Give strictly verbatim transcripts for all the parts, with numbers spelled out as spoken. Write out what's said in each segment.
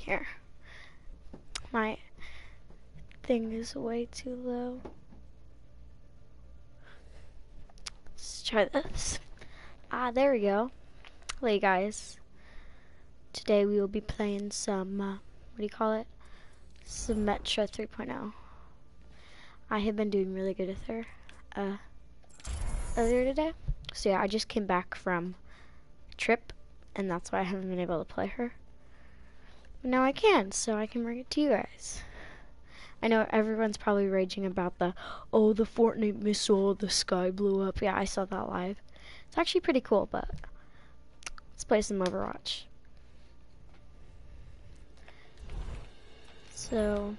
Here. My thing is way too low. Let's try this. Ah, there we go. Hey guys. Today we will be playing some, uh, what do you call it? Symmetra three point oh. I have been doing really good with her uh, earlier today. So yeah, I just came back from a trip, and that's why I haven't been able to play her. But now I can, so I can bring it to you guys. I know everyone's probably raging about the, oh, the Fortnite missile, the sky blew up. Yeah, I saw that live. It's actually pretty cool, but let's play some Overwatch. So,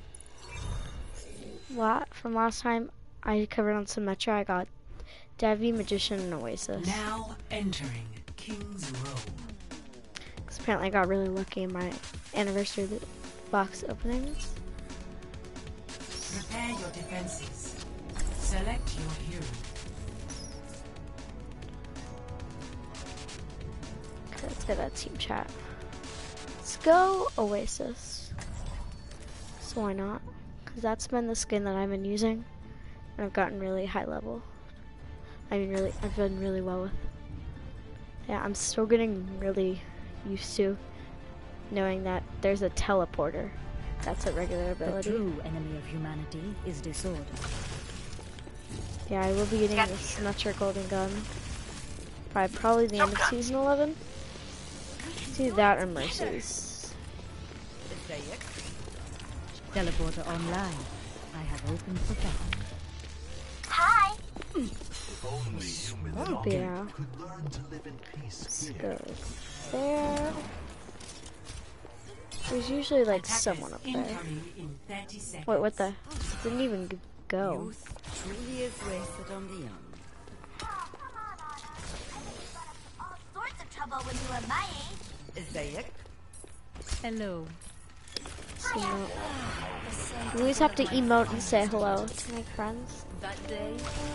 lot from last time I covered on Symmetra, I got Devi, Magician, and Oasis. Now entering King's Row. Because apparently I got really lucky in my anniversary box openings. Prepare your defenses. Select your hero. Okay, let's get that team chat. Let's go Oasis. So why not? Because that's been the skin that I've been using, and I've gotten really high level. I mean, really, I've done really well with. Yeah, I'm still getting really used to knowing that there's a teleporter. That's a regular ability. The true enemy of humanity is disorder. Yeah, I will be getting the Symmetra Golden Gun by probably the end of season eleven. It's either that or Mercy's. Teleporter online. I have opened for that. Hi. Only human Oh, yeah. could learn to live in peace. Let's go there. There's usually like someone up there. Incoming in thirty seconds. Wait, what the? Didn't even g- go. Youth truly is wasted on the young. All sorts of trouble when you were my age. Hello. So, you always have to emote and say hello to my friends. That day.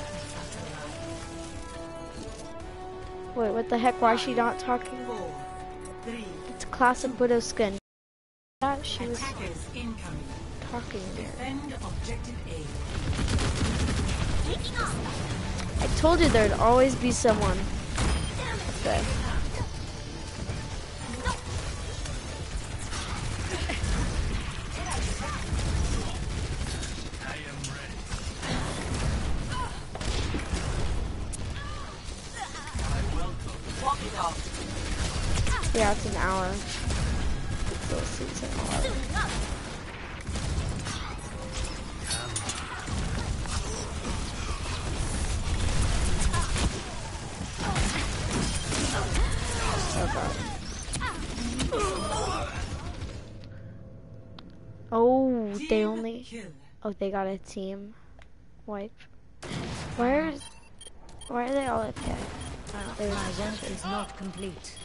Wait, what the heck? Why is she not talking? Four, three, It's classic Widow skin. That she was attackers incoming. talking there. Defend objective A. I told you there'd always be someone. Okay. Yeah, it's an hour. So it's it's an hour. So bad. Oh, they only. Kill. Oh, they got a team wipe. Where is? Why are they all at there? My work is not complete.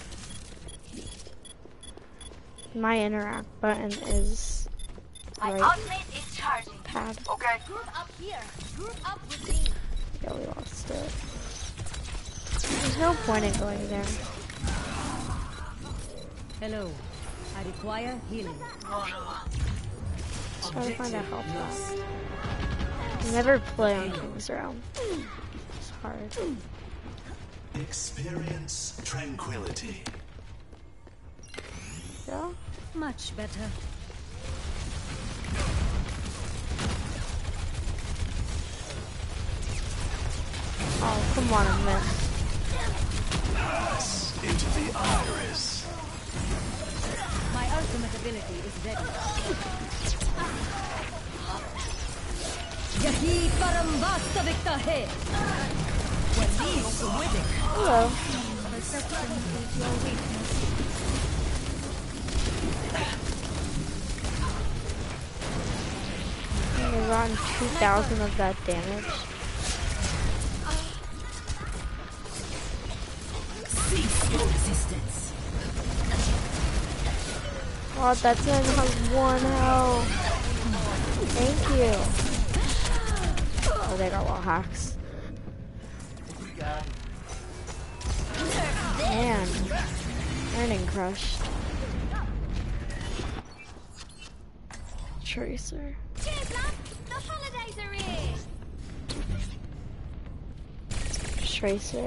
My interact button is My right ultimate is charging. pad. Okay. Group up here. Group up with me. Yeah, we lost it. There's no point in going there. Hello. I require healing. Just trying to find a help box. I never play on King's Realm. It's hard. Experience tranquility. Yeah? Much better. Oh, come on, I missed. Pass into the iris. My ultimate ability is ready. Yahi param vastavika hai. Hello. Perception is your weakness. We've gotten two thousand of that damage. Cease your resistance. Oh, that thing has one health. Thank you. Oh, they got wall hacks. Man, earning crushed. Tracer. Cheers, love! The holidays are here! Tracer.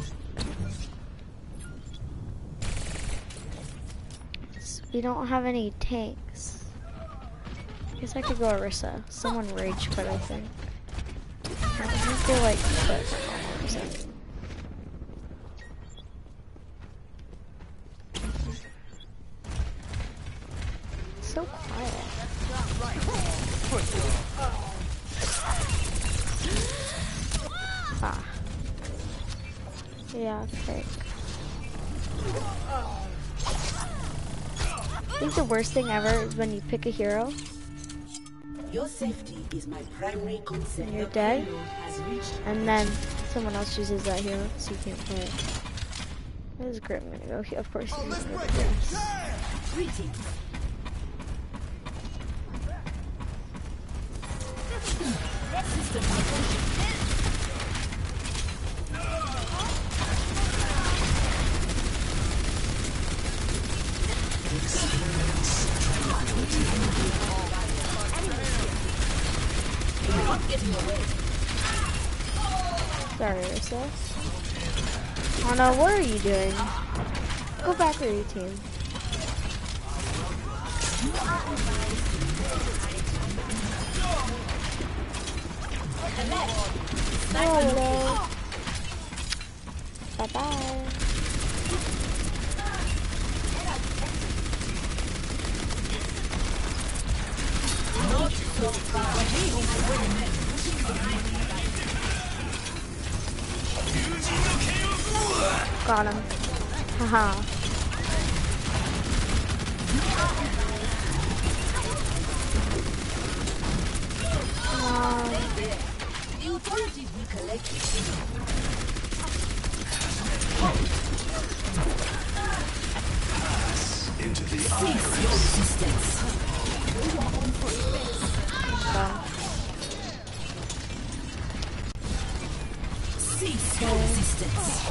So we don't have any tanks. Guess I could go Orisa. Someone rage quit, I think. I think they like quit. So quiet. Ah. Yeah, fake. I think the worst thing ever is when you pick a hero Your safety is my primary concern. and you're dead, Has reached and then someone else chooses that hero, so you can't play it. This is great. I'm gonna go here. Of course, he's gonna go this. greetings. Sorry, Ursa. Oh no, what are you doing? Go back to your team. Oh, hello. Bye bye. Got him. Haha. Come on. The authorities will collect Into the Cease your resistance. Done. Cease your resistance.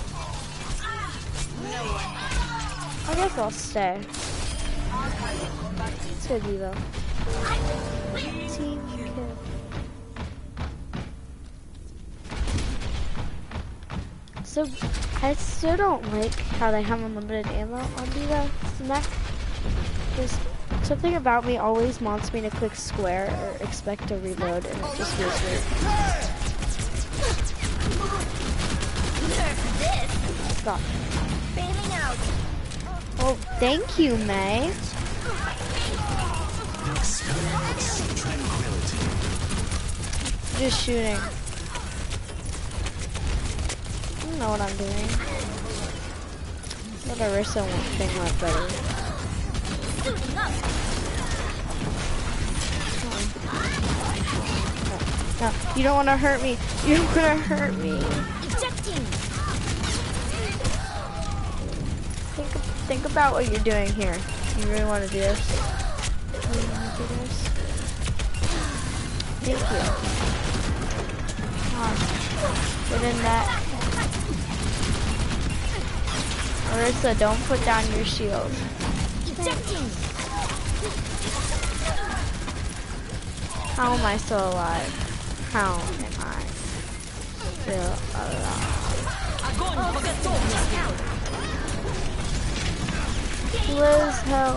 I guess I'll stay. Let's go Diva. Team kill. So, I still don't like how they have unlimited ammo on Diva. Mech. There's something about me always wants me to click square or expect to reload, and it just feels weird. Stop. Bailing out! Oh, thank you, May. experience tranquility. Just shooting. I don't know what I'm doing. But Orisa won't think much better. Suiting up! No, you don't want to hurt me. You don't want to hurt me. Ejecting! Think, think about what you're doing here. You really want to do this? You really want to do this? Thank you. Come on. Get in that. Orisa, don't put down your shield. Ejecting! How am I still alive? How am I still alive? Liz, help.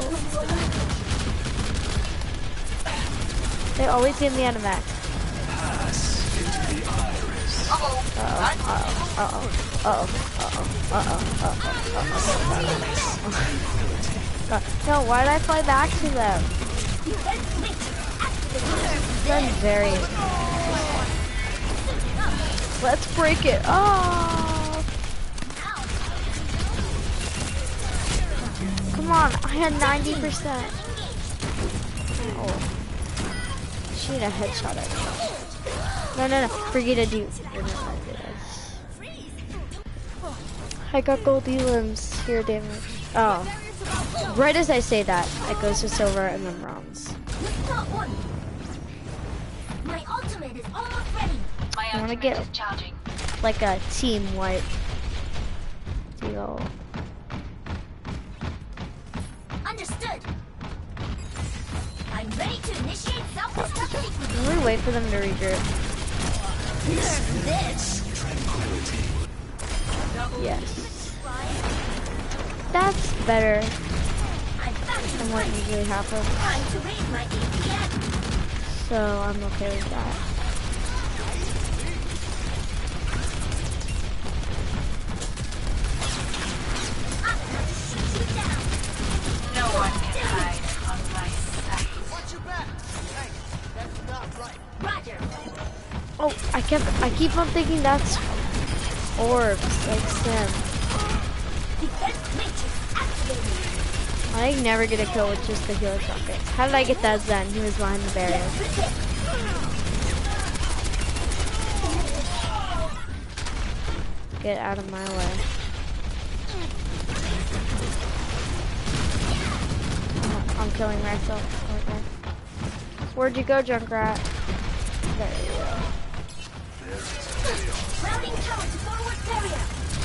They always give me out of mech. Pass into the iris. Uh-oh, uh-oh, uh-oh, uh-oh, uh-oh, uh-oh, uh-oh, uh-oh. No, why did I fly back to them? That's very... Let's break it off! Come on, I had ninety percent. Oh. She need a headshot at me. No, no, no. Forget it, dude. I got goldy limbs. Here, damage. Oh. Right as I say that, it goes to silver and then bronze. Not one! My ultimate is almost ready! I want to get like a team wipe deal. Understood! I'm I'm ready to initiate self-destruct sequence. Can we wait for them to regroup? Nerf this. Yes. That's better I'm back to than what usually happens. trying to raise my A P M. So I'm okay with that. I'm about to shoot you down. No one can hide on my sight. Watch your back. Hey, that's not right. Roger. Oh, I kept, I keep on thinking that's orbs, like Sim. Defense matrix activated. I never get a kill with just the healer rocket. How did I get that Zen? He was behind the barrier. Get out of my way. Oh, I'm killing myself. Okay. Where'd you go, Junkrat? There you go. Routing tower to forward barrier.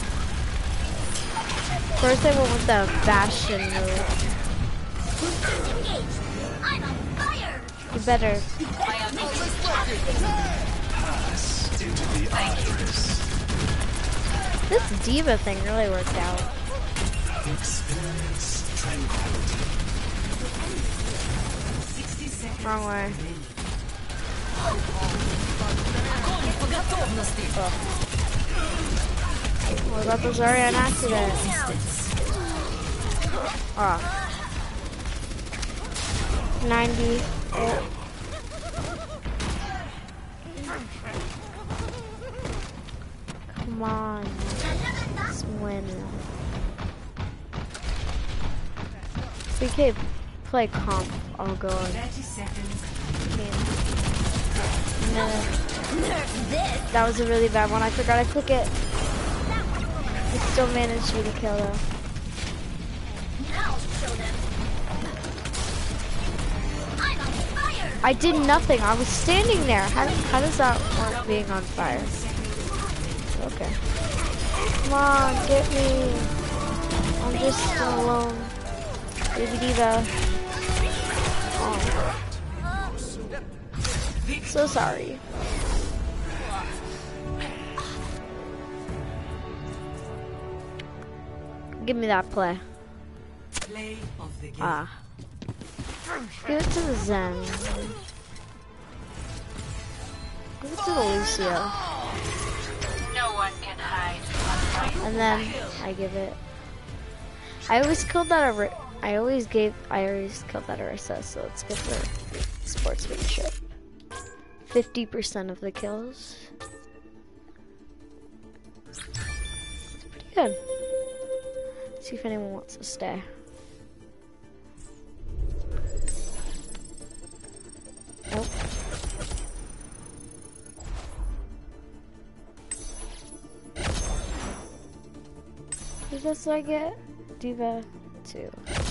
First I went with the Bastion move. Boosters engaged. I'm on fire. You better. Defense matrix activated. Pass into the iris. This diva thing really worked out. Experience tranquility. Wrong way. Well, that was already an accident. Ah. ninety. Oh. Come on. Let's win. We can play comp. I'll go on. No. That was a really bad one. I forgot to click it. I still managed to get a kill though. Now show them. I'm on fire. I did nothing. I was standing there. How, how does that work being on fire? Okay. Come on, get me. I'm just alone. Baby diva. Oh. So sorry. Give me that play. Play of the game. Ah. Give it to the Zen. Give it to the Lucio. No one can hide on my And then I give it. I always killed that Ar I always gave I always killed that Arissa, so it's good for sportsmanship. Fifty percent of the kills. It's pretty good. Let's see if anyone wants to stay. Nope. Who does I get? Diva two.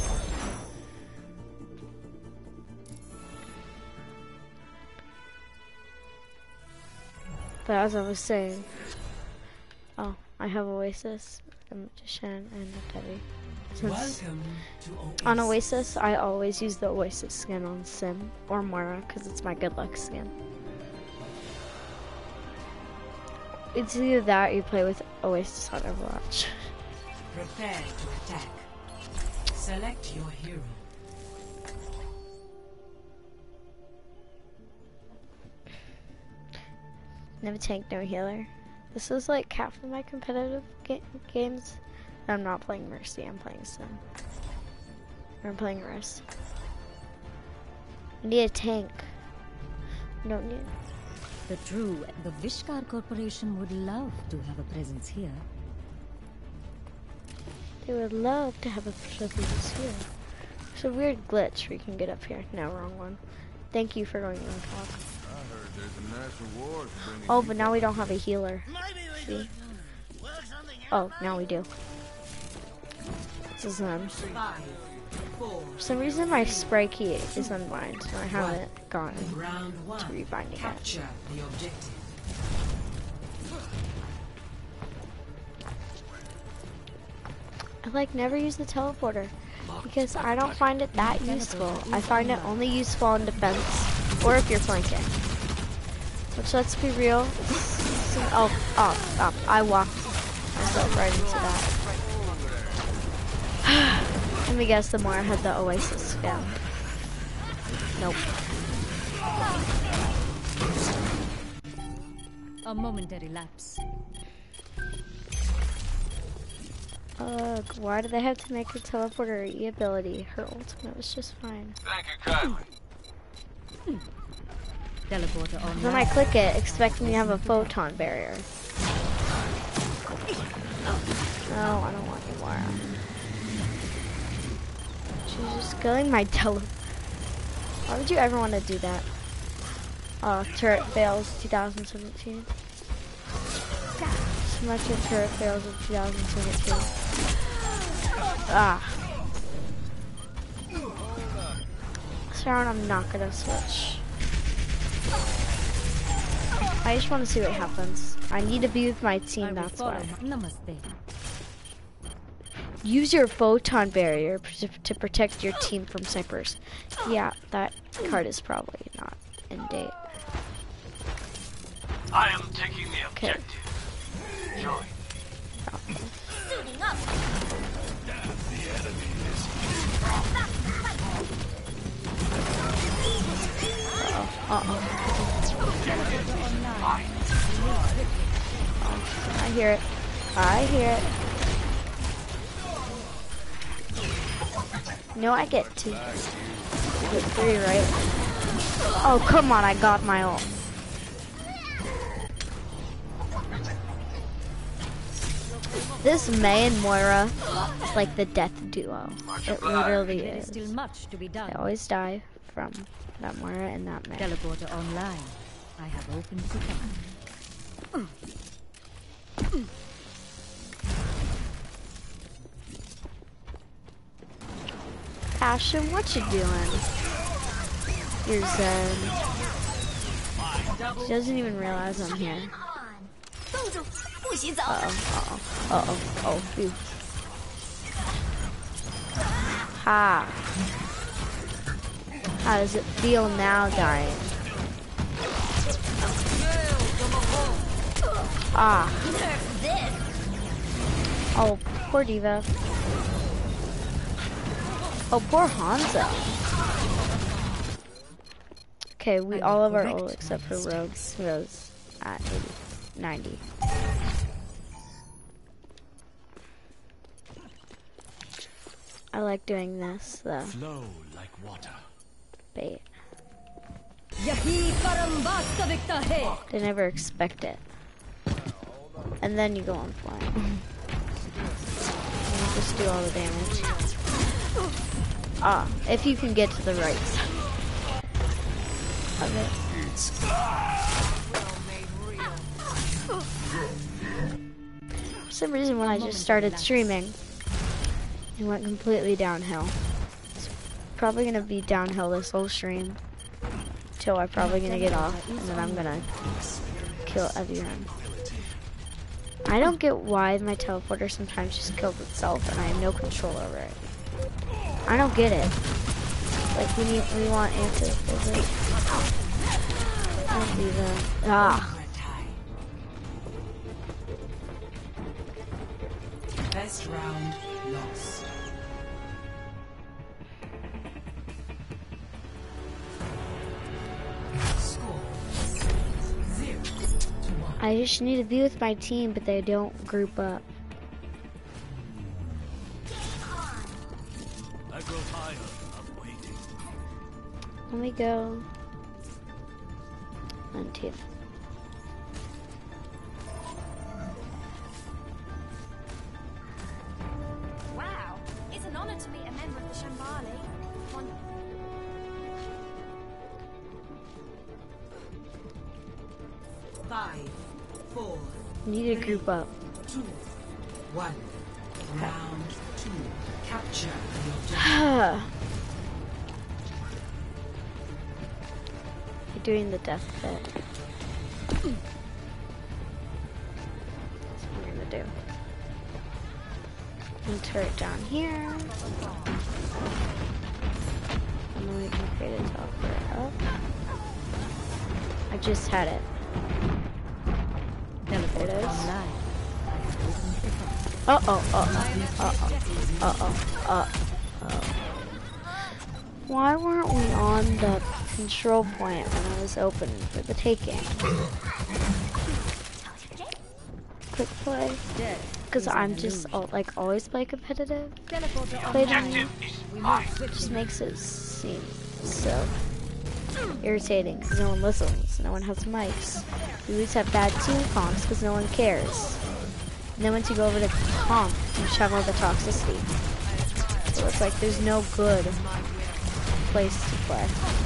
But as I was saying, oh, I have Oasis, a Magician, and a Debbie. Since Welcome to Oasis. on Oasis, I always use the Oasis skin on Sim or Moira because it's my good luck skin. It's either that or you play with Oasis on Overwatch. Prepare to attack. Select your hero. Never tank, no healer. This is like half of my competitive ga games. I'm not playing Mercy, I'm playing Sim. Or I'm playing Risk. I need a tank. I don't need. The true, the Vishkar Corporation would love to have a presence here. They would love to have a presence here. There's a weird glitch where you can get up here. No, wrong one. Thank you for going on talk. Oh, but now we don't have a healer. See? Oh, now we do. This is um. Five, four, For some reason, my spray key is unbind, so I haven't gotten round one. to rebinding it. Capture the objective. I like never use the teleporter. because I don't find it that useful. I find it only useful in defense or if you're flanking. Which, let's be real. Some, oh, oh, oh, I walked myself right into that. Let me guess, the more I had the Oasis skin. Nope. A momentary lapse. Ugh, why do they have to make her teleporter E ability? Her ultimate was just fine. Thank you kindly. Teleporter on. Then I click it, expecting to have a photon barrier. No, I don't want any more. She's just killing my tele. Why would you ever want to do that? Oh, turret fails twenty seventeen. So much of turret fails of twenty seventeen. Ah. This round I'm not gonna switch. I just want to see what happens. I need to be with my team, that's why. Namaste. Use your photon barrier to, to protect your team from snipers. Yeah, that card is probably not in date. I am taking the Okay. objective. Join. Suiting up. Uh-oh. I hear it. I hear it. No, I get two. I get three, right? Oh, come on, I got my ult. This Mei and Moira is like the death duo. It literally There is is. still much to be I done. always die from that Moira and that Mei. Teleporter online. I have opened the camp. Ashton, what you doing? You're Zen. She doesn't even realize I'm here. 公主，不洗澡。 Uh oh, uh oh, uh oh, phew. Ha. How does it feel now dying? Ah. Oh, poor Diva. Oh, poor Hanzo. Okay, we all have our ult except for Rogue. Rose at eighty, ninety. I like doing this, the Flow like water. bait. Yahi param vastavikta hai. They never expect it. And then you go on flying. And you just do all the damage. Ah, if you can get to the right side of it. For some reason, when I just started streaming, it went completely downhill. It's probably gonna be downhill this whole stream. Till I'm probably gonna get off, and then I'm gonna kill everyone. I don't get why my teleporter sometimes just kills itself, and I have no control over it. I don't get it. Like, we need, we want anti-physics. Don't do that. Ah. Best round lost. Score zero to one. I just need to be with my team, but they don't group up. I grow tired of waiting. Let me go. One, two. Wow, it's an honor to meet a member of the Shambali. One. Five, four, Need to group up. two, one. Round two. Capture the objective. You're doing the death bit. That's what I'm gonna do. And turret down here. And then we can create a teleport up. I just had it. There it is. Uh oh, uh oh, uh oh, uh oh, uh oh. Why weren't we on the control point when I was opening for the taking? Quick play. Because I'm just uh, like always play competitive. Play the just makes it seem so irritating because no one listens, no one has mics. We always have bad team comps because no one cares. And then once you go over to comp, you just have all the toxicity. So it's like there's no good place to play.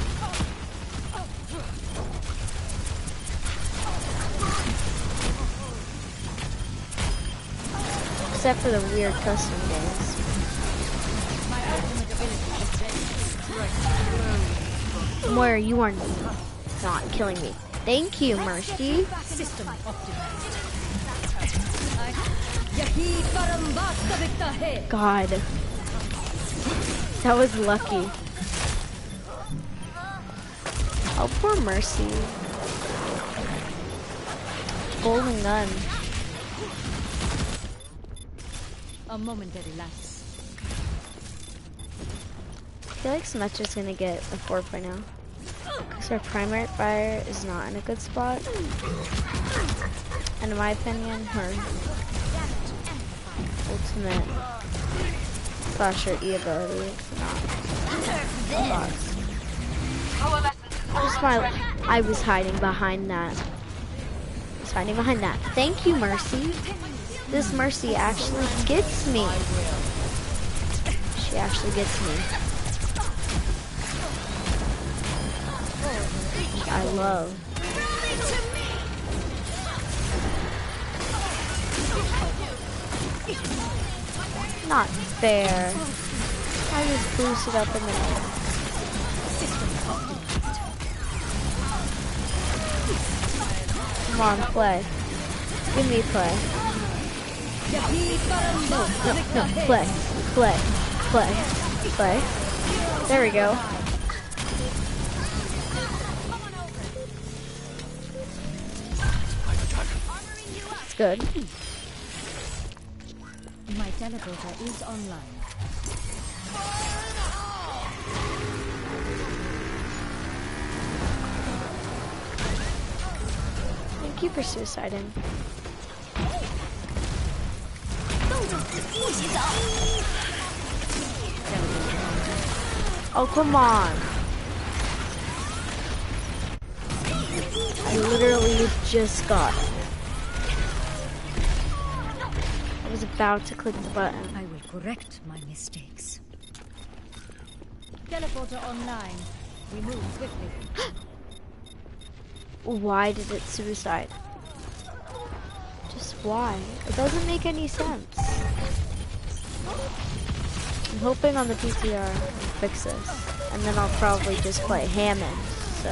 Except for the weird custom games. Where you are not killing me. Thank you, Mercy. System God. That was lucky. Oh, poor Mercy. Golden gun. A momentary lapse. I feel like Symmetra's gonna get a four point oh. Because her primary fire is not in a good spot. And in my opinion, her ultimate slash her E ability is not boss. Just my, I was hiding behind that. I was hiding behind that. Thank you, Mercy. This Mercy actually gets me. She actually gets me. I love. Not fair. I just boosted up in the air. Come on, play. Give me play. No, no, no, play, play, play, play. There we go. It's good. My teleporter is online. Thank you for suiciding. Oh, come on. I literally just got it. I was about to click the button. I will correct my mistakes. Teleporter online. We move swiftly. Why did it suicide? Just why? It doesn't make any sense. I'm hoping on the P T R will fix this. And then I'll probably just play Hammond, so.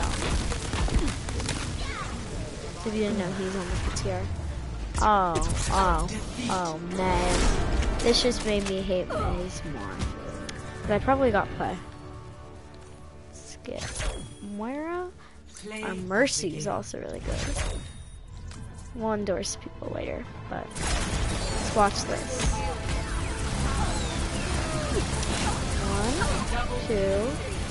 If you didn't know, he's on the P T R. Oh, oh, oh man. This just made me hate Maze more. But I probably got play. Skip. Moira? Our Mercy is also really good. We'll endorse people later, but let's watch this. One, two,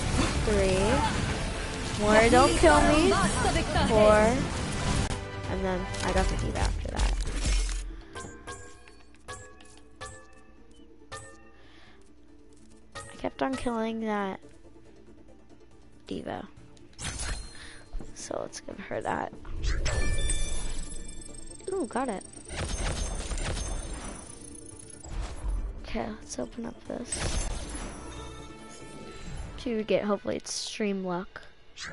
three. Moira, don't kill me. Four. And then I got the D.Va after that. I kept on killing that D.Va. So let's give her that. Ooh, got it. Okay, let's open up this. To get, hopefully it's stream luck.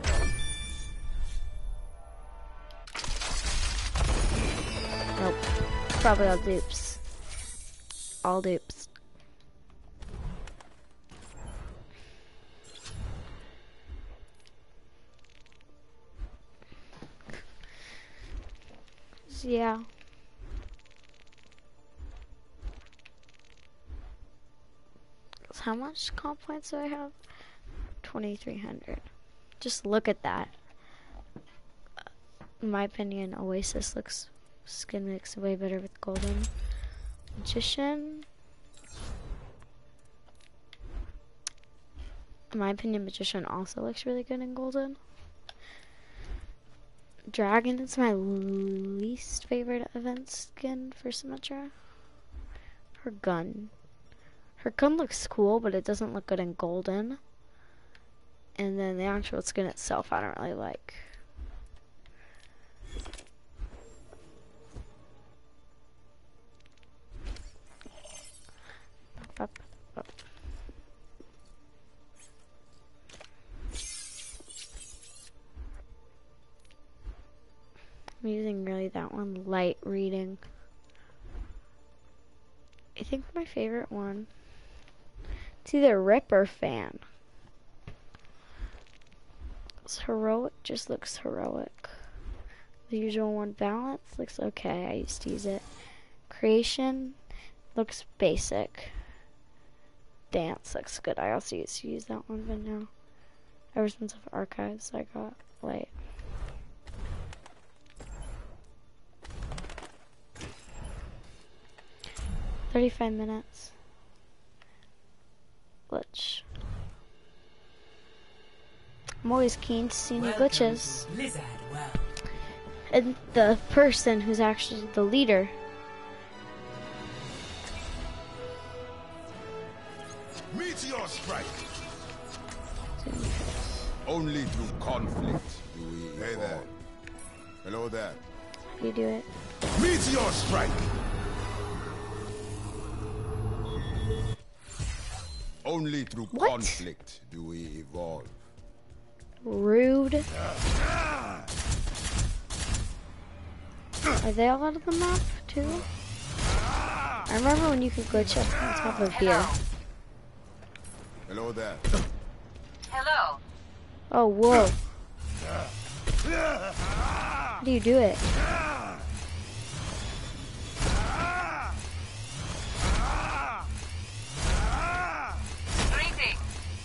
Nope. Probably all dupes. All dupes. So, yeah. How much comp points do I have? twenty-three hundred. Just look at that. In my opinion, Oasis looks, skin looks way better with golden. Magician. In my opinion, Magician also looks really good in golden. Dragon is my least favorite event skin for Symmetra. Her gun. Her gun looks cool, but it doesn't look good in golden. And then the actual skin itself, I don't really like. Up, up. I'm using really that one, light reading. I think my favorite one, it's either Rip or Fan. It's heroic, just looks heroic. The usual one, Balance, looks okay, I used to use it. Creation, looks basic. Dance looks good, I also used to use that one, but now, ever since I've archives, I got light. thirty-five minutes. Glitch. I'm always keen to see new glitches. Blizzard World. And the person who's actually the leader. Meteor strike. Only through conflict do we. Hey there. Hello there. How do you do it? Meteor strike. Only through What? conflict do we evolve. Rude. Are they all out of the map too? I remember when you could glitch up on top of here. Hello there. Hello. Oh, whoa. How do you do it? Greeting.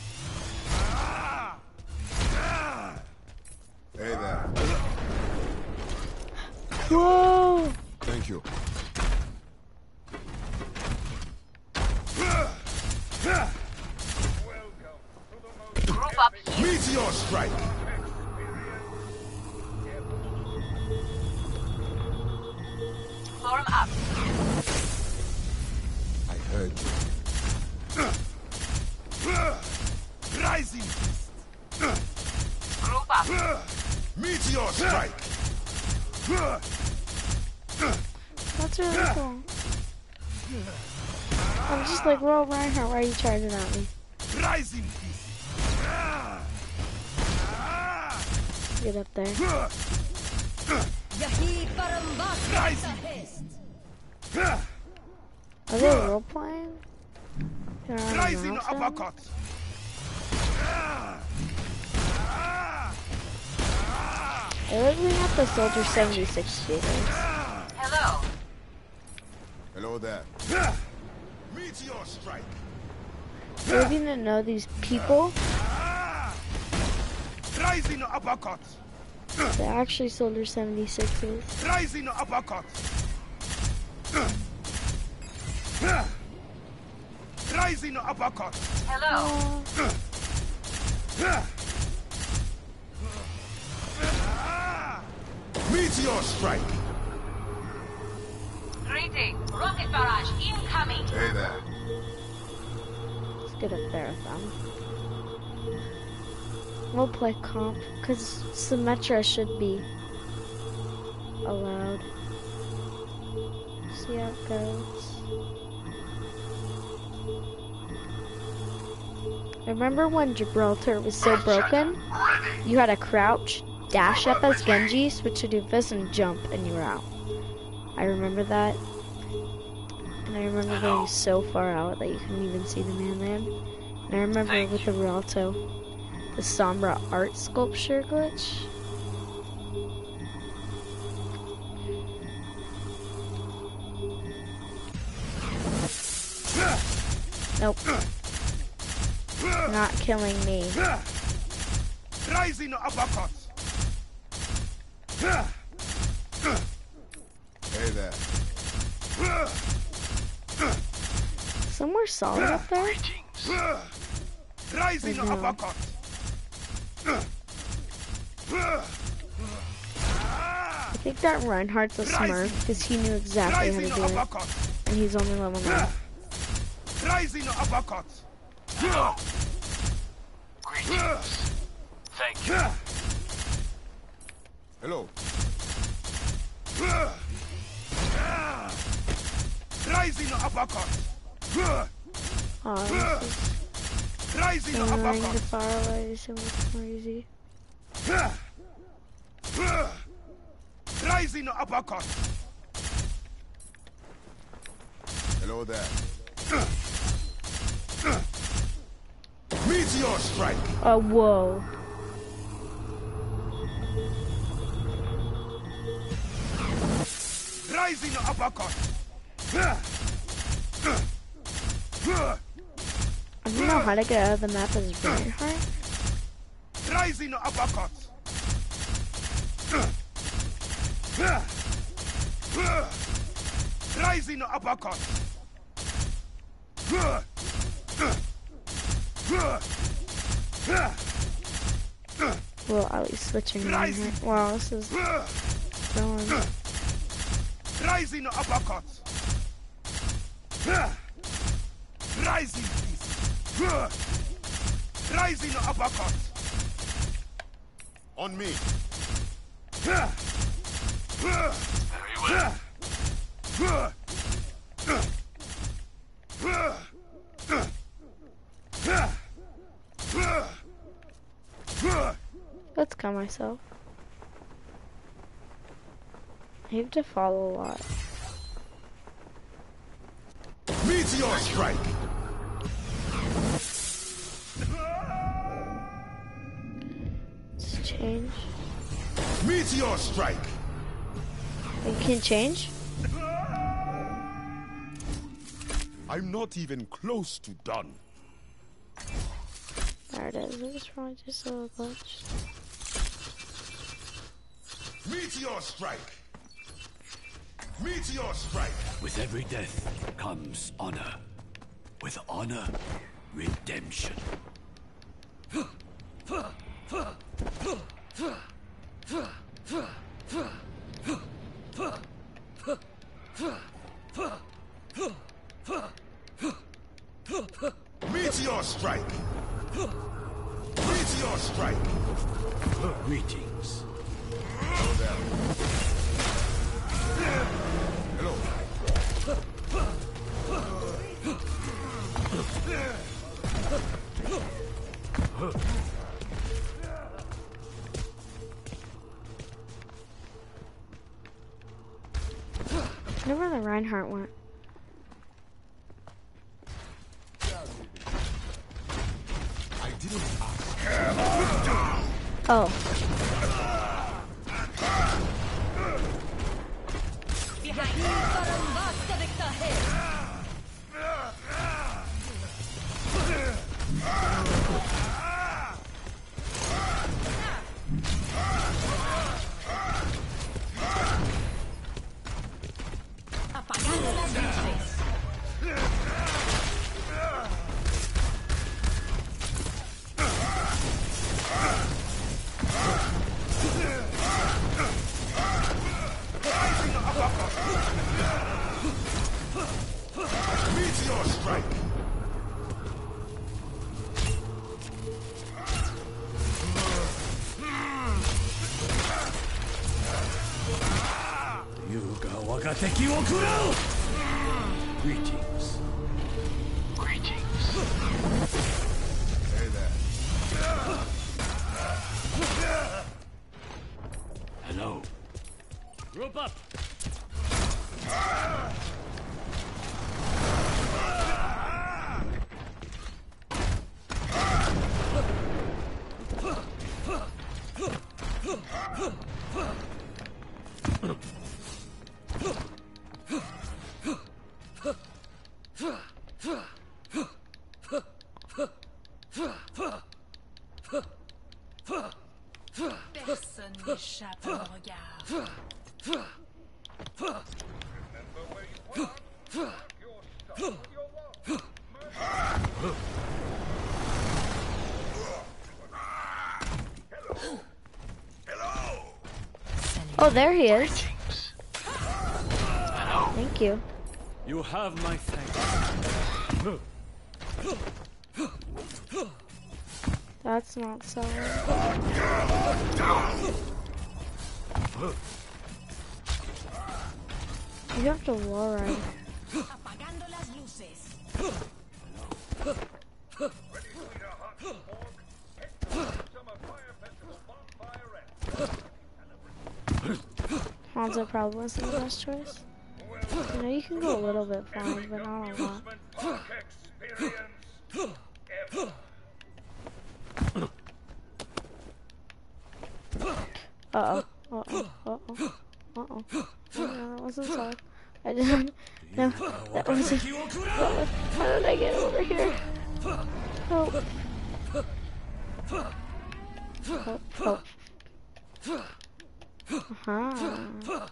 Hey there. Whoa! Thank you. Group up here. Meteor strike. Form up. I heard you. Rising. Group up. Meteor strike. That's really cool. I'm just like, Roll Reinhardt, why are you charging at me? Rising fist. Get up there. Rising fist. Are they role playing? They're on a Rising mountain? uppercut. They're looking at the Soldier seventy-six speakers. Hello. Hello there. Meteor strike. They're looking to know these people. Rising uppercut. They're actually Soldier seventy-sixes. Rising uppercut. Rising uppercut. Hello. Meteor strike. Greeting. Rocket barrage incoming. Hey there. Let's get up there with them. We'll play comp, because Symmetra should be allowed. See how it goes. Remember when Gibraltar was so broken? You had to crouch, dash up as Genji, switch to Doofus, and jump, and you were out. I remember that. And I remember going so far out that you couldn't even see the mainland. And I remember with the Rialto, the Sombra art sculpture glitch. Nope. not killing me. Rising uppercut. Hey there. Somewhere solid up there? Rising I know. uppercut. I think that Reinhardt's a smurf because he knew exactly how to Rising do it. uppercut. And he's only level nine. Rising uppercut. Greetings. Thank you. Hello. Rising uppercut. Oh, this Rising is going to uppercut. firelight so much more easy. Rising uppercut. Hello there. Meteor strike. Oh, whoa. Rising uppercut. I don't know how to get out of the map as Reinhardt. Rising uppercut. Rising uppercut. Well, at least switching Reinhardt. Wow, this is going. Rising uppercut. Rising fist. Rising uppercut. On me. Very well. Let's calm myself. I have to follow a lot. Meteor strike. Let's change. Meteor strike. You can change? I'm not even close to done. There it is. I just probably just a little glitch. Meteor strike. Meteor strike. With every death comes honor. With honor, redemption. Meteor strike. Meteor strike. Greetings. Hello. I wonder where the Reinhardt went. I didn't ask. Oh. Meteor strike. Yuga wagateki wo kurau! Greetings. Greetings. Hey there. Hello. Group up. Échappe à mon regard. Oh, there he is. Thank you. You have my thanks. That's not so. You have to war ride. Apagando las luces. Hanzo probably wasn't the best choice. You know, you can go a little bit fine, but not a lot. Uh-oh. Uh-oh. Uh-oh. Uh-oh. No, that wasn't solid. I didn't... No, that wasn't... That was, how did I get over here? Help. Help. Help. Uh-huh.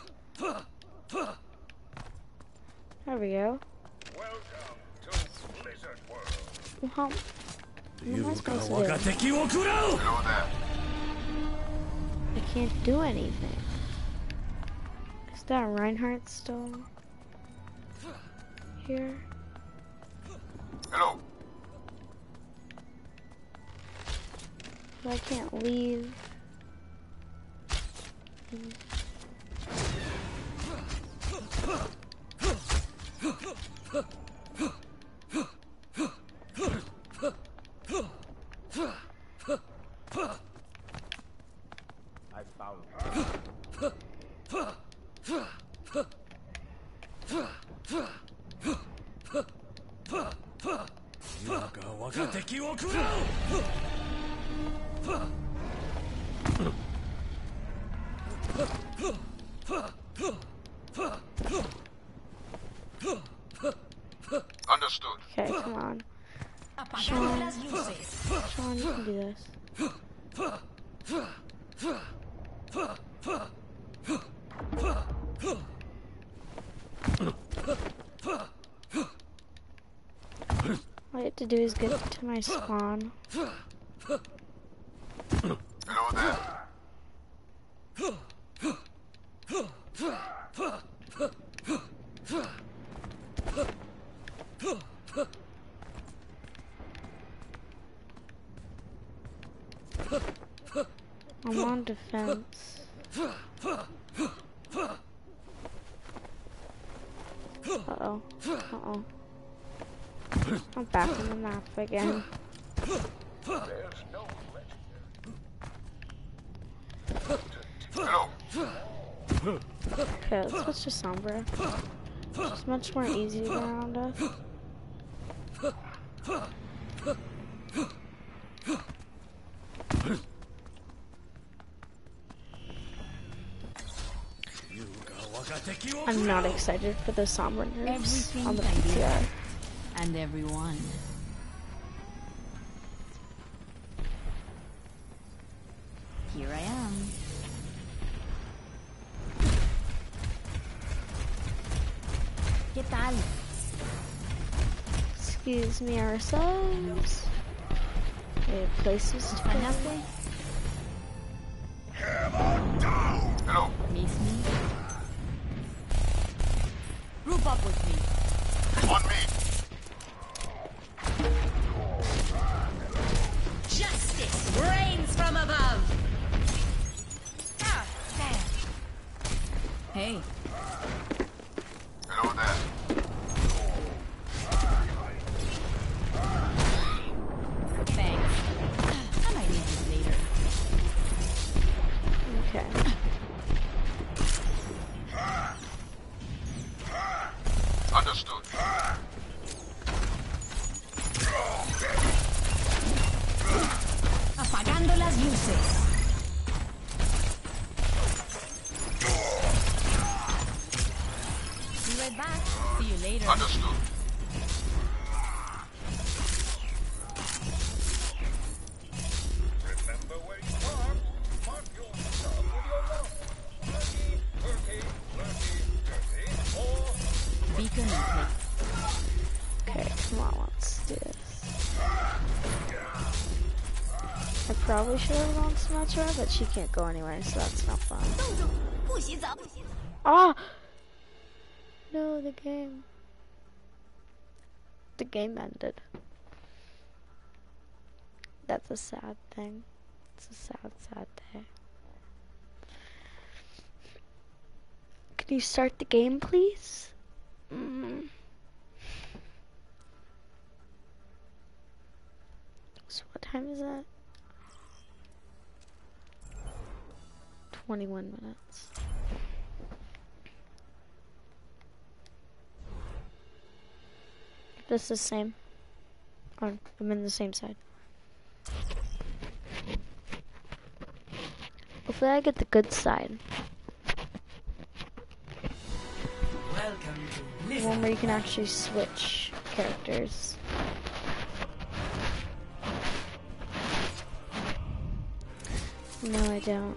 There we go. Welcome to Blizzard World. Well, what am I supposed to do? 我が敵を食らう Hello there. I can't do anything. Is that Reinhardt still here? Hello. But I can't leave. I found you. 我が我が敵を食らう Understood. Okay, come on. Apagando las luces. Sean, you can do this. All I have to do is get to my spawn. Hello there. I'm on defense. Uh-oh. Uh-oh. I'm back on the map again. Hello. Okay, let's switch to Sombra. It's much more easy to get around us. I'm not excited for the Sombra nerfs on the P T R. And everyone. Here I am. ¿Qué tal? Excuse me ourselves. We have places to Find go. out there? Hello. Miss me? Group up with me. On me. Justice reigns from above. Ah, hey. Hello there. Thanks. I might need this later. Okay. Understood. Apagando las luces. Be right back. See you later. Understood. Remember where you are. Mark your star. I probably should have gone to Symmetra, but she can't go anyway, so that's not fun. Ah! No, the game. The game ended. That's a sad thing. It's a sad, sad day. Can you start the game, please? Mm. So what time is that? twenty-one minutes. This is the same. Oh, I'm in the same side. Hopefully I get the good side. Welcome to Blizzard. One where you can actually switch characters. No, I don't.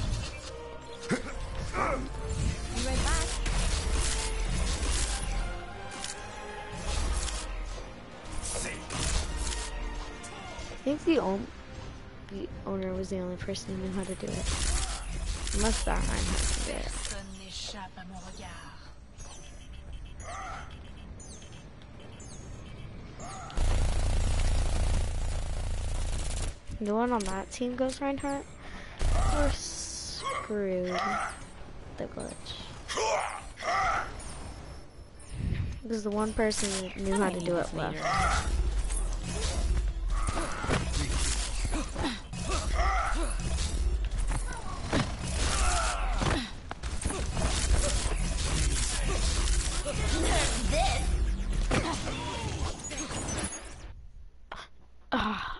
Be right back. I think the, own the owner was the only person who knew how to do it. Unless that man had to do it. Personne n'échappe à mon regard. The one on that team goes Reinhardt. We're screwed. The glitch. Because the one person who knew how to do it left. Ah.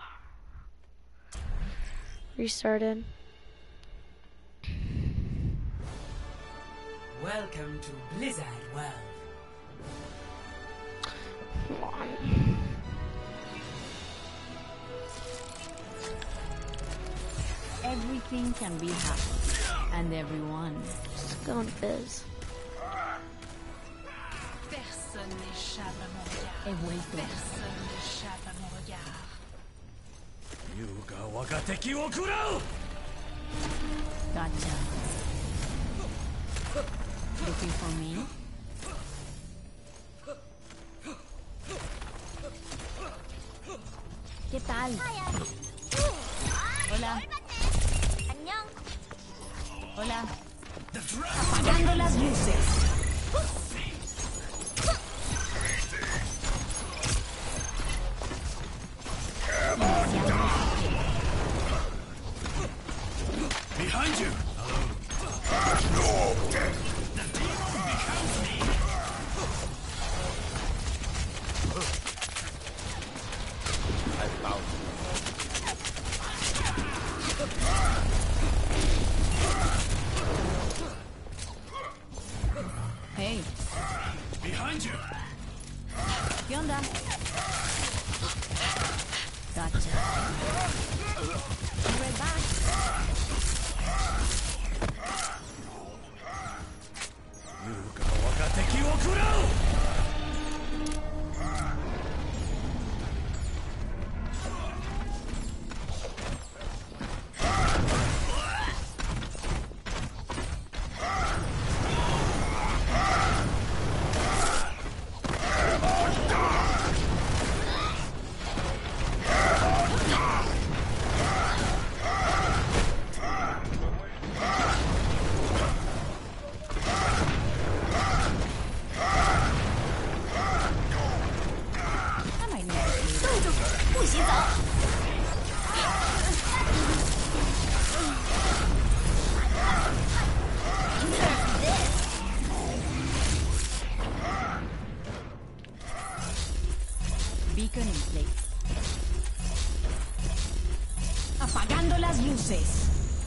Restarted. Welcome to Blizzard World. Come on. Everything can be happy. And everyone. Just go on Fizz. Personne n'échappe à mon regard. He vuelto. Personne n'échappe à mon regard. 優が我が敵を食らう Gotcha. Looking for me? ¿Qué tal? Hola. 안녕. Hola. Apagando las luces. Behind you! Hey. Behind you! ¿Qué onda? Gotcha. Be right back. Yuga, waga teki wo kurau! Beacon in place. Apagando las luces.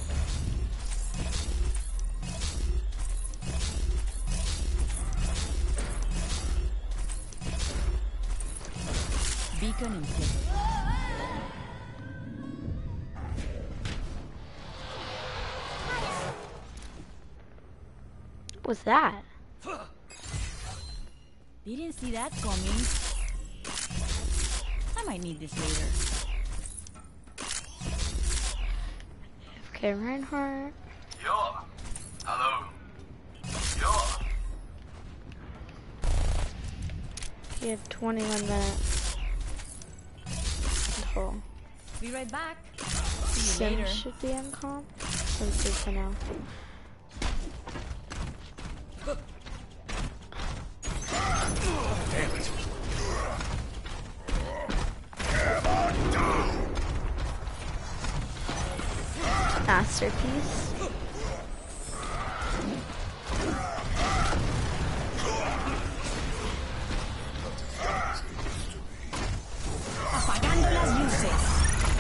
Beacon in place. What was that? Didn't see that coming. I might need this later. Okay, Reinhardt. Yeah. Hello. Yeah. You have twenty-one minutes. Cool. Be right back. See you Sim later. should be in comp. Let's see for now. Damn it. Masterpiece. Apagando las luces.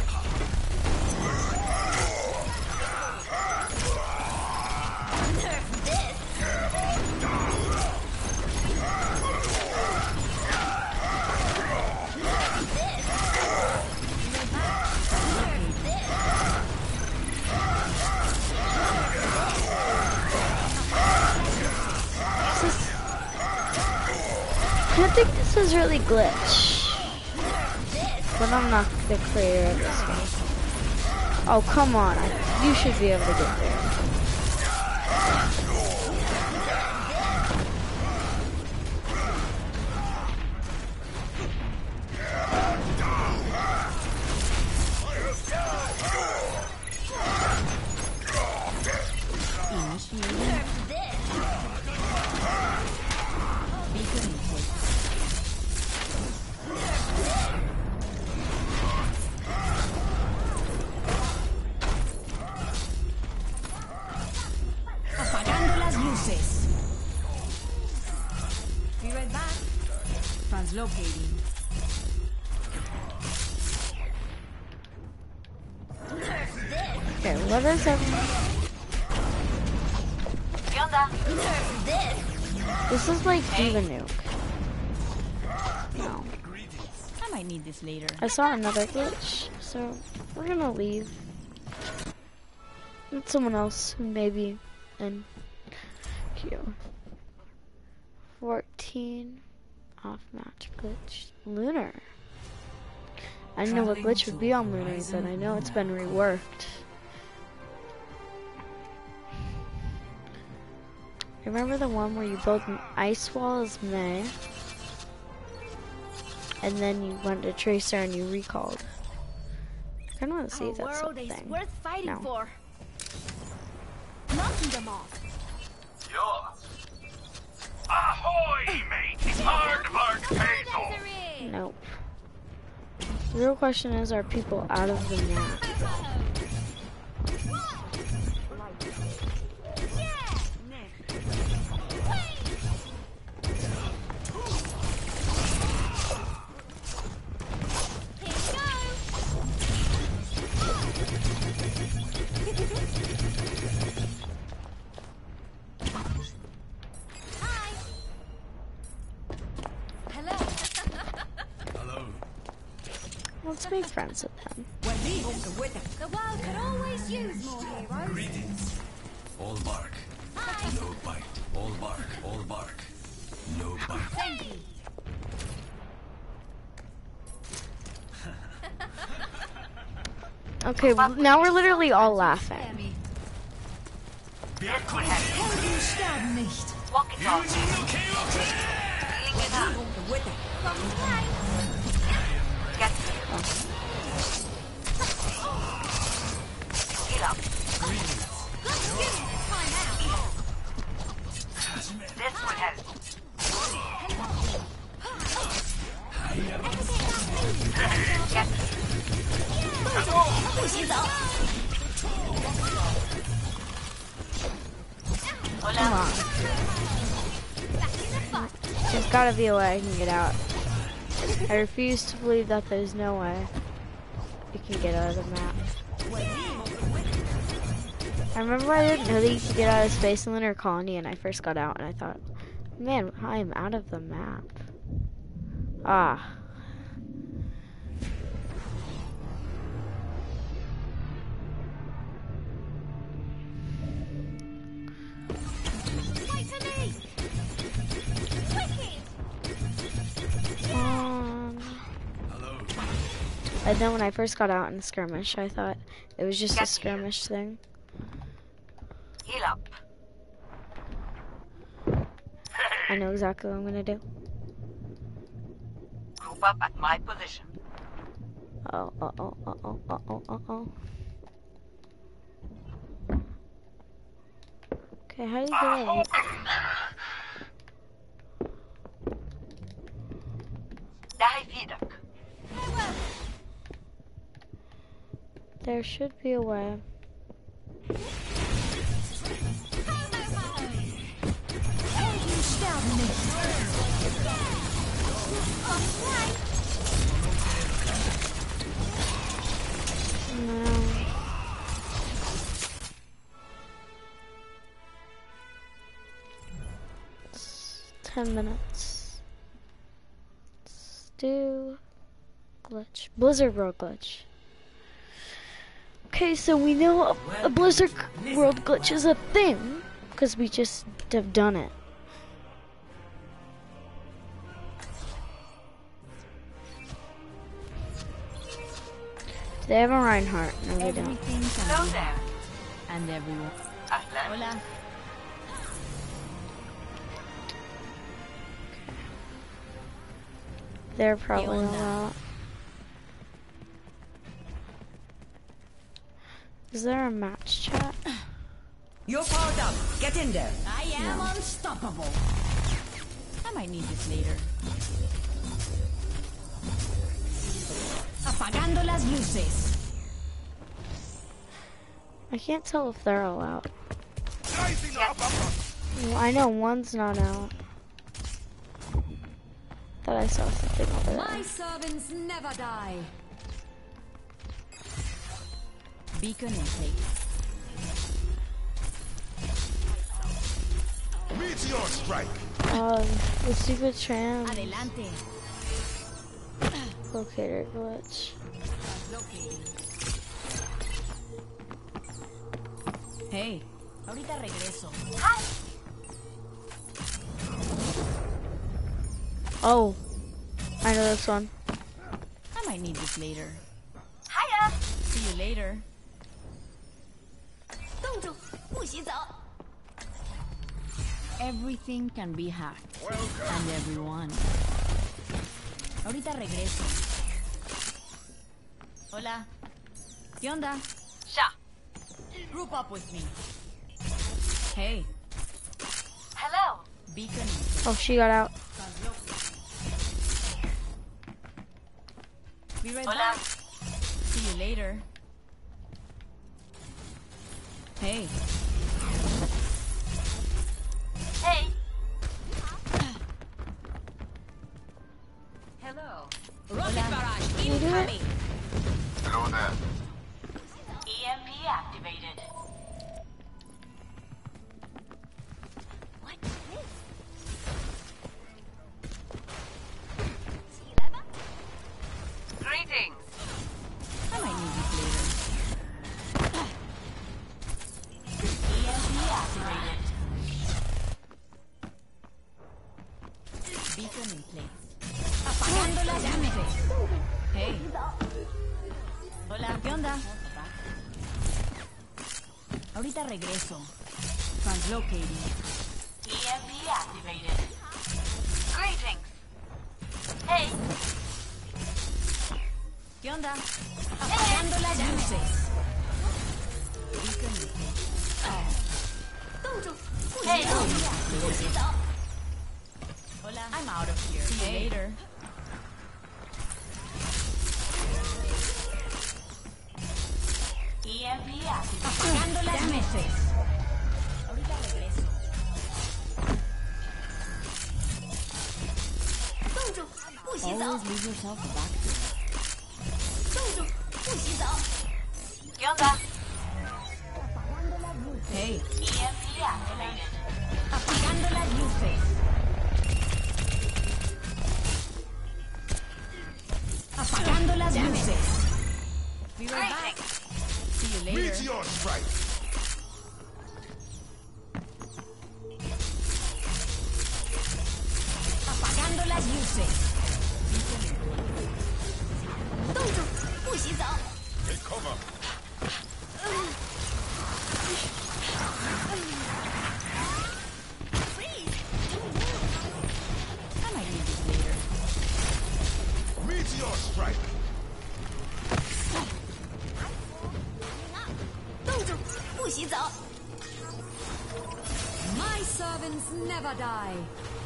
I think this is really glitch. But I'm not the creator of this one. Oh, come on. I, you should be able to get there. Apagando las luces. Be right back. Translocating. Okay, what is everyone? ¿Qué onda? This is like Diva Nuke. No. I might need this later. I saw another glitch, so we're gonna leave. Let someone else who maybe in queue. fourteen off match glitch. Lunar. I didn't know what glitch would be on Lunar, but I know it's been reworked. Remember the one where you built an ice wall as May? And then you went to Tracer and you recalled. I kinda wanna see if that's world is something. worth fighting No. for. Knocking them off. Yeah. Ahoy, mate! Hard work pays off. Nope. The real question is, are people out of the map? Hello. Let's make friends with them. The world could always use more heroes. Greetings. All bark. No bite. All bark. All bark. No bite. Thank you. Okay, well, now we're literally all laughing. Helden sterben nicht. Walkie talkie. Feeling it up. Get Heal up. This will help. Get Come on. There's gotta be a way I can get out. I refuse to believe that there's no way you can get out of the map. I remember I didn't know that you could get out of Space Lunar Colony, and I first got out and I thought, man, I am out of the map. Ah. Um, and then when I first got out in the skirmish, I thought it was just a skirmish thing. Heal up. I know exactly what I'm gonna do. Group up at my position. Oh, oh, oh, oh, oh, oh, oh, oh, oh. Okay, how do you get in? Dahi vidak. There should be a way. No. It's ten minutes. Let's do glitch. Blizzard World glitch. Okay, so we know a, a Blizzard World glitch is a thing because we just have done it. Do they have a Reinhardt? No, they don't. Hello there. And everyone. Ahlan. Hola. They're probably onda? all out. Is there a match chat? You're powered up. Get in there. I am unstoppable. I might need this later. Apagando las luces. I can't tell if they're all out. Well, I know one's not out. Thought I saw something over there. My servants never die. Beacon in place. Meteor strike. Um, the stupid tram Adelante. locator glitch. Hey, ahorita regreso. Oh, I know this one. I might need this later. Hiya! See you later. 冻住，不许走。 Everything can be hacked. And everyone. Ahorita regreso. Hola. ¿Qué onda? Sha. Group up with me. Hey, Hello. beacon. Oh, she got out. Be right Hola. back. See you later. Hey, Hey. Hello. rocket barrage Can you do it? incoming. Hello there. E M P activated. What is this？起来吧。 Greetings. I might need this later. E M P activated. Beacon in place. Apagando las luces. Hey. Hola, ¿qué onda? Ahorita regreso. Translocating. E M P activated. Greetings. Hey. ¿Qué onda? Apagando las luces. Beacon in place. 冻住，不许 Hey. 走，不许走。 Hola. I'm out of here. See you later. E M P activated. Apagando las luces. Ahorita regreso. 冻住，不许走， Always leave yourself a backdoor. 冻住，不许走。 ¿Qué onda? Hey. E M P activated. Apagando las luces. Apagando las luces. Be right back. Greetings. See you later. Meteor strike. Apagando las luces. 冻住，不许走。 Take cover. 洗澡。My servants never die.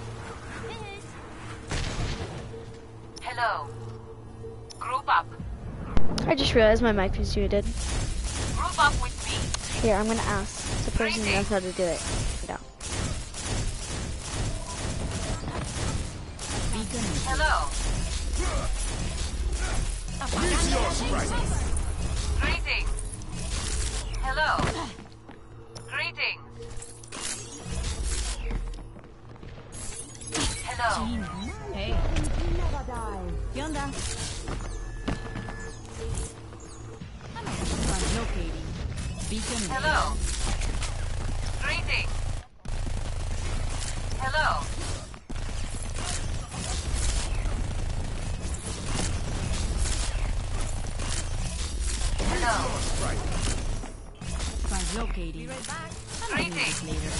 Hello. Group up. I just realized my mic was muted. Group up with me. Here, I'm gonna ask the person who knows how to do it. No. Hello. Greetings. Hello. Greetings. Hello. Hey. ¿Qué onda? Translocating. Beacon. Hello. Greetings. Hello. Hello. Translocating. Greetings. Later.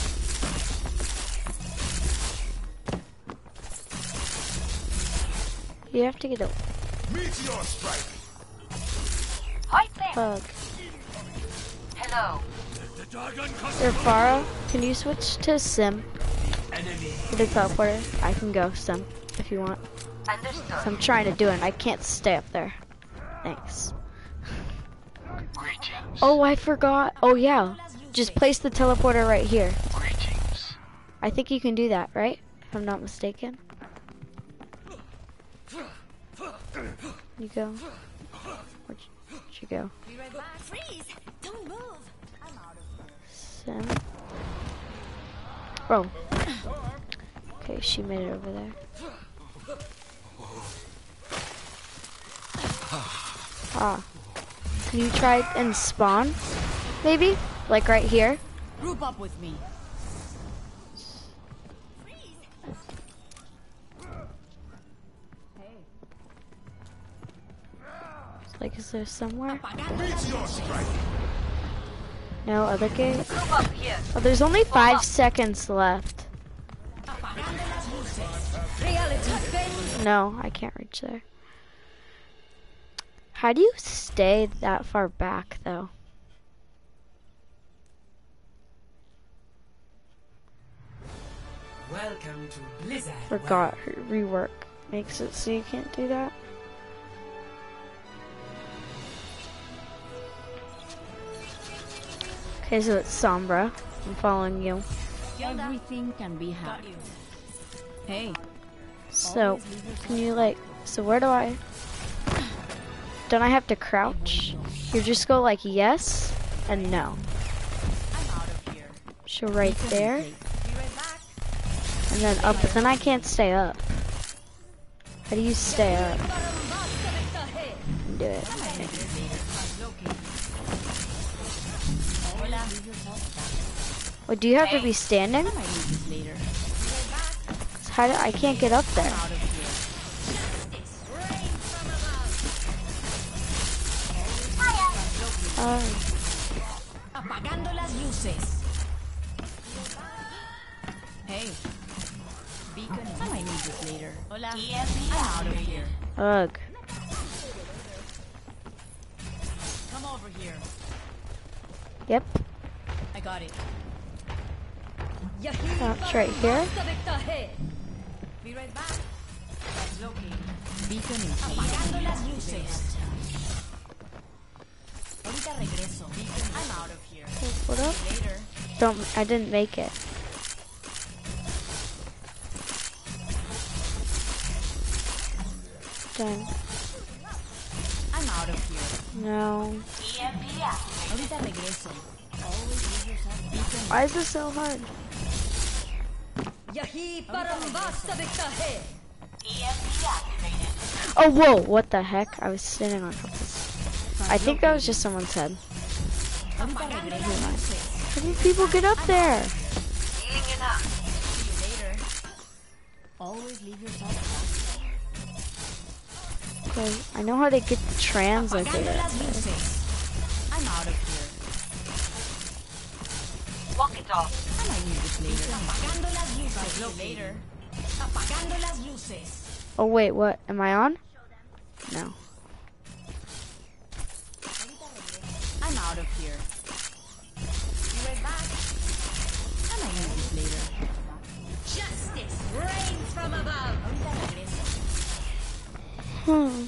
You have to get a Meteor strike. Right there. bug. Hello. There, Farah, can you switch to Sim? For the teleporter? I can go Sim if you want. Understood. So I'm trying to do it and I can't stay up there. Thanks. Greetings. Oh, I forgot. Oh, yeah. Just place the teleporter right here. Greetings. I think you can do that, right? If I'm not mistaken. You go. Where'd you, where'd you go? Freeze! Don't move. I'm out of here. Sim. Oh. Okay, she made it over there. Ah. Can you try and spawn? Maybe? Like right here? Group up with me. Like, is there somewhere? Meteor strike. No, other gate? Group up here. Oh, there's only five seconds left. No, I can't reach there. How do you stay that far back, though? Welcome to Blizzard. Forgot her rework makes it so you can't do that. Okay, so it's Sombra. I'm following you. Everything can be hacked. Hey. So, can you like, so where do I, don't I have to crouch? You just go like yes and no. So right there. And then up, but then I can't stay up. How do you stay up? Do it. Well, do you have to be standing? How do, I can't get up there. Uh, Apagando las luces. Hey. Beacon. I might need this later. Hola. I'm out of here. ugh. Come over here. Yep. I got it. That's right here. Be right back. Located. Beacon in apagando las luces. Ahorita regreso. Beacon. I'm out of here. What up? Later. Don't, I didn't make it. Done. I'm out of here. No. E M P activated. Ahorita regreso. Always leave yourself. Beacon. Why is this so hard? E M P activated. Oh, whoa, what the heck? I was standing on top of this. I think that was just someone's head. Ahorita regreso. How do people get up there? Healing it up. See you later. Always leave yourself. Okay, I know how to get the translator. Apagando las luces. I'm out of here. Walk it off. I might need this later. Apagando las luces. Later. Apagando las luces. Oh wait, what? Am I on? No. I'm out of here. this later. Justice reigns from above. Hmm.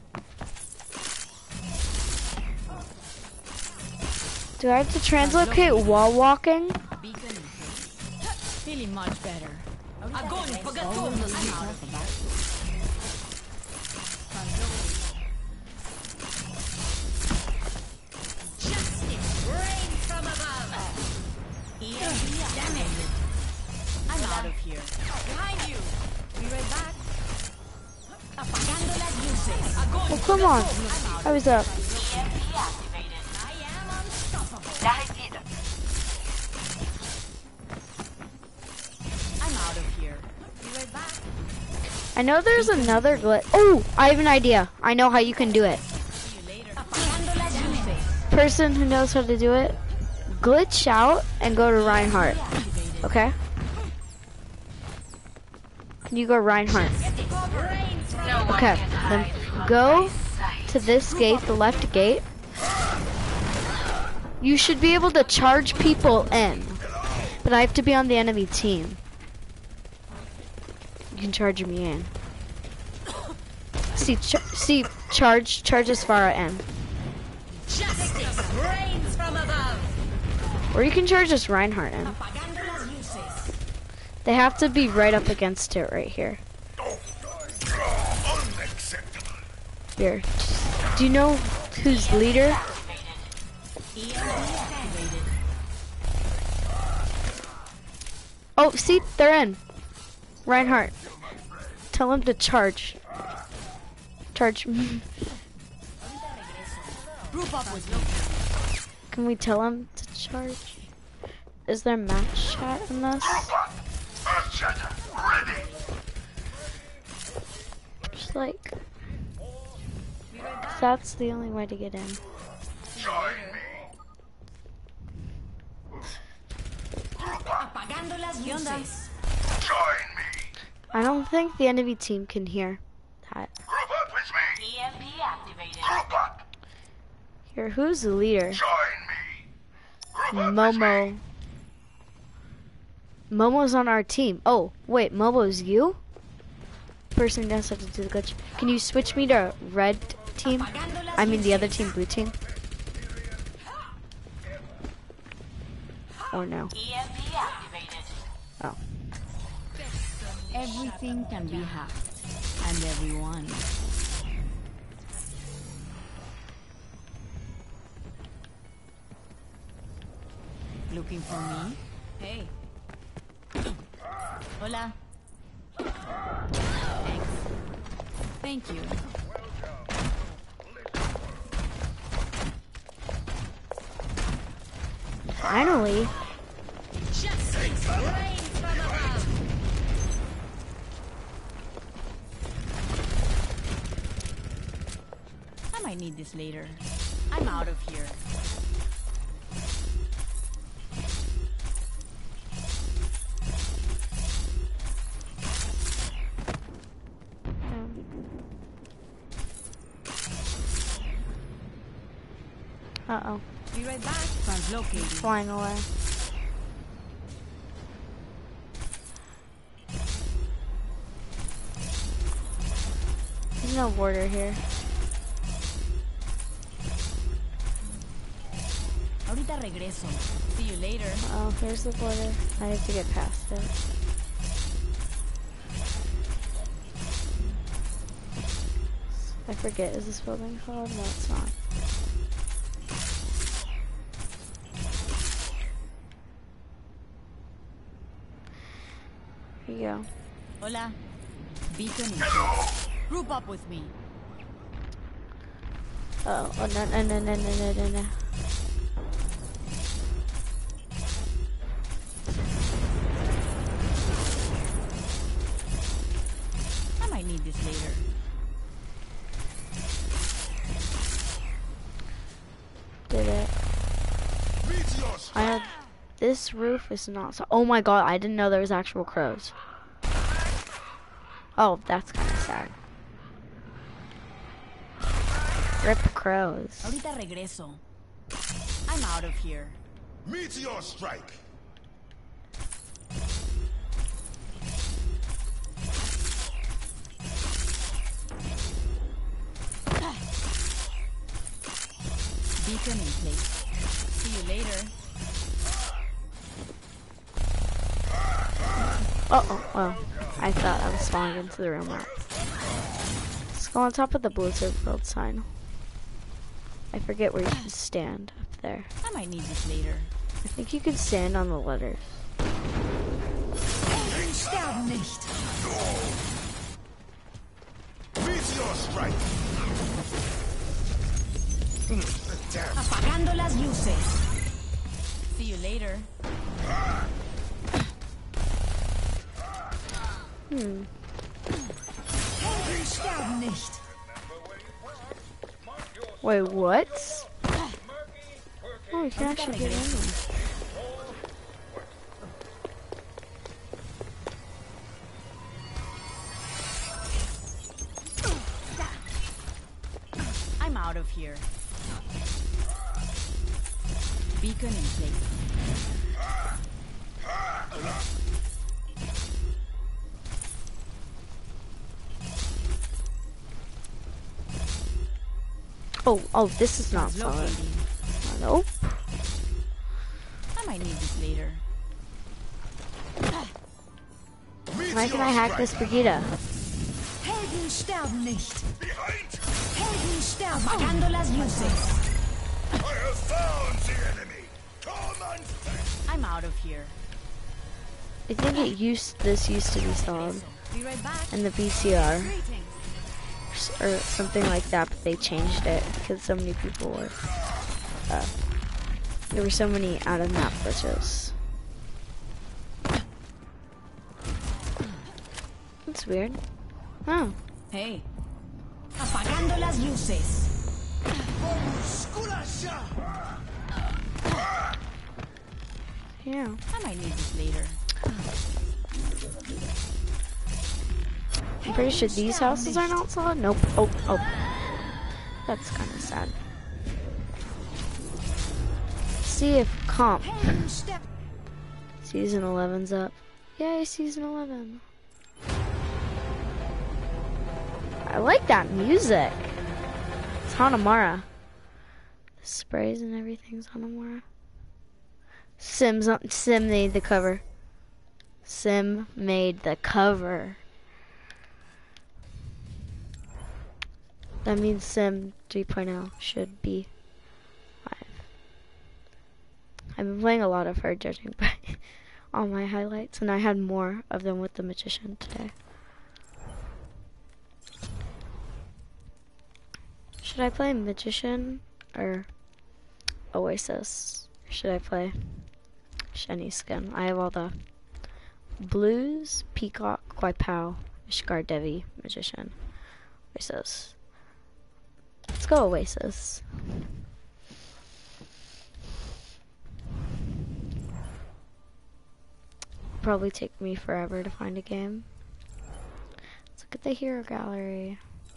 Do I have to translocate wall walking? Beacon. Feeling much better. Огонь по готовности. Justice reigns from above. E M P, damn it. I'm out of here. Behind you. Be right back. Apagando las luces. Огонь. Oh, come on. I was up. E M P activated. I am unstoppable. Да, иди. I'm out of here. Be right back. I know there's another glitch. Oh, I have an idea. I know how you can do it. See you later. Apagando las luces. Person who knows how to do it, glitch out and go to Reinhardt. Okay? Can you go Reinhardt? No one Okay, can then hide from go my sight. to this gate, the left gate. You should be able to charge people in, but I have to be on the enemy team. You can charge me in. See, ch see, charge, charge as far in. Justice reigns from above. Or you can charge us Reinhardt in. Apagando las luces. They have to be right up against it right here. Unacceptable. Here. Do you know who's leader? E M P activated. Oh, see, they're in. Reinhardt. Tell him to charge. Charge. Group up with me. Can we tell him to charge? Is there match chat in this? Earthshatter, ready. Just like, that's the only way to get in. Join me. Apagando las luces. Join me. I don't think the enemy team can hear that. Group up with me. E M P activated. Group up. Here, who's the leader? Join me. Group up with Momo. me. Momo's on our team. Oh, wait, Momo's you? Person knows how to do the glitch. Can you switch me to red team? I mean the other team, blue team? Or no? E M P activated. Oh. Everything can be hacked. And everyone. Looking for me? Hey. Hola. Thanks. Thank you. Finally. Justice reigns from above. I might need this later. I'm out of here. Uh-oh. Be right back. Translocating. Flying away. There's no border here. Ahorita regreso. See you later. Oh, here's the border. I have to get past it. I forget, is this building called? No, it's not. Here you go. Hola. Beacon. Group up with me. Oh, oh no, no, no, no, no, no, no, no. I might need this later. Did it. Meteors. I have, this roof is not so, oh my god, I didn't know there was actual crows. Oh, that's kind of sad. Rip crows. Ahorita regreso. I'm out of here. Meteor strike. Beacon in place. See you later. Uh oh, well, I thought I was falling into the real map. Let's go on top of the Blizzard World sign. I forget where you can stand up there. I might need this later. I think you can stand on the letters. Sterben nicht. Meteor strike. Damn. Apagando las luces. See you later. Hmm. Helden sterben nicht. Wait, what? Oh, you can actually get in there. I'm out of here. Beacon in place. Oh, oh, this is not solid. Nope. I might need this later. Why can I hack this Brigitte? Helden sterben nicht. Helden sterben. Apagando las luces. I have found the enemy. Come and fetch. I'm out of here. I think it used this used to be solid, Be right back. and the V C R Greetings. or something like that, but they changed it because so many people were. Uh, there were so many out of map glitches. That's weird. Oh. Hey. Apagando las luces. Yeah. I might need this later. I'm pretty sure these houses are not solid. Nope. Oh, oh. That's kind of sad. See if comp Helden sterben. season eleven's up. Yay, season eleven. I like that music. It's Hanamura. The sprays and everything's Hanamura. Sim's on, Sim made the cover. Sim made the cover. That means Sim three point oh should be live. I've been playing a lot of her, judging by all my highlights, and I had more of them with the Magician today. Should I play Magician or Oasis? Should I play Shiny Skin? I have all the Blues, Peacock, Quaipow, Ishgard Devi, Magician, Oasis. Let's go Oasis. Probably take me forever to find a game. Let's look at the hero gallery.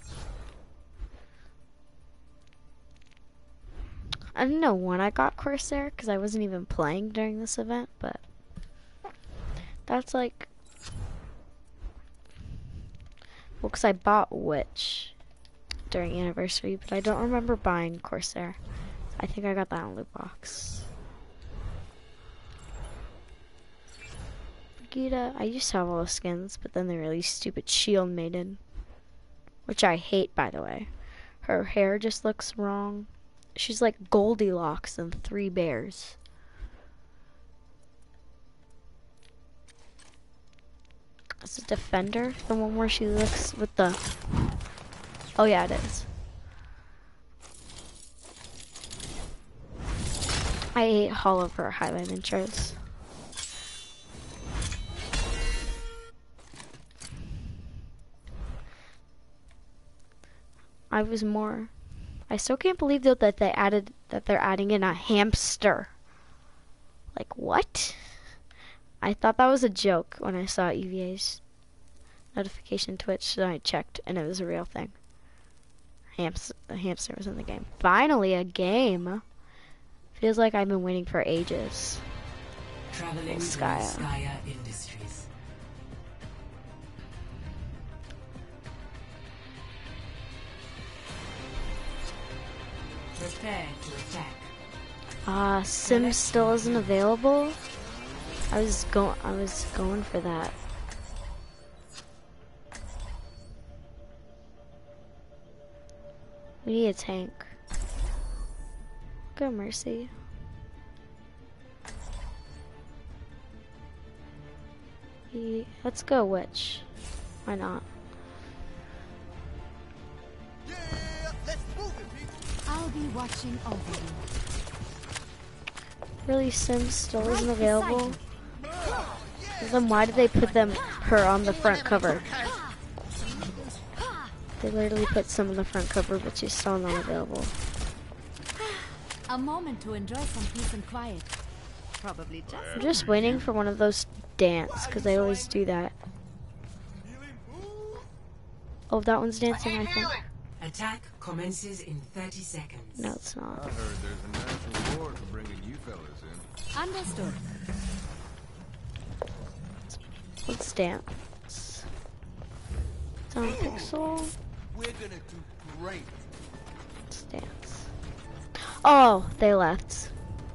I don't know when I got Corsair because I wasn't even playing during this event, but that's like, well, because I bought Witch during anniversary, but I don't remember buying Corsair. I think I got that on loot box. Gita, I used to have all the skins, but then they released stupid Shield Maiden, which I hate, by the way. Her hair just looks wrong. She's like Goldilocks and Three Bears. Is it Defender? The one where she looks with the... Oh yeah, it is. I ate all of her highlight intros. I was more... I still can't believe though that they added that they're adding in a hamster. Like what? I thought that was a joke when I saw E V A's notification Twitch, so I checked and it was a real thing. Hams a hamster was in the game. Finally, a game. Feels like I've been waiting for ages. Traveling through Skya. Skya Industries. Prepare to attack. Ah, uh, Sim still isn't available. I was going. I was going for that. We need a tank. Go Mercy. He, let's go Witch. Why not? Yeah, let's move it, people. I'll be watching over you. Really, Sim still isn't available? Then why did they put them her on the front cover? They literally put Sim on the front cover, but she's still not available. A moment to enjoy some peace and quiet. Probably just. I'm just waiting for one of those dance, because they always do that. Oh, that one's dancing, I think. Attack commences in thirty seconds. No, it's not. I heard there's a national reward for bringing you fellas in. Understood. Let's dance. Down pixel. We're gonna do great. Let's dance. Oh, they left.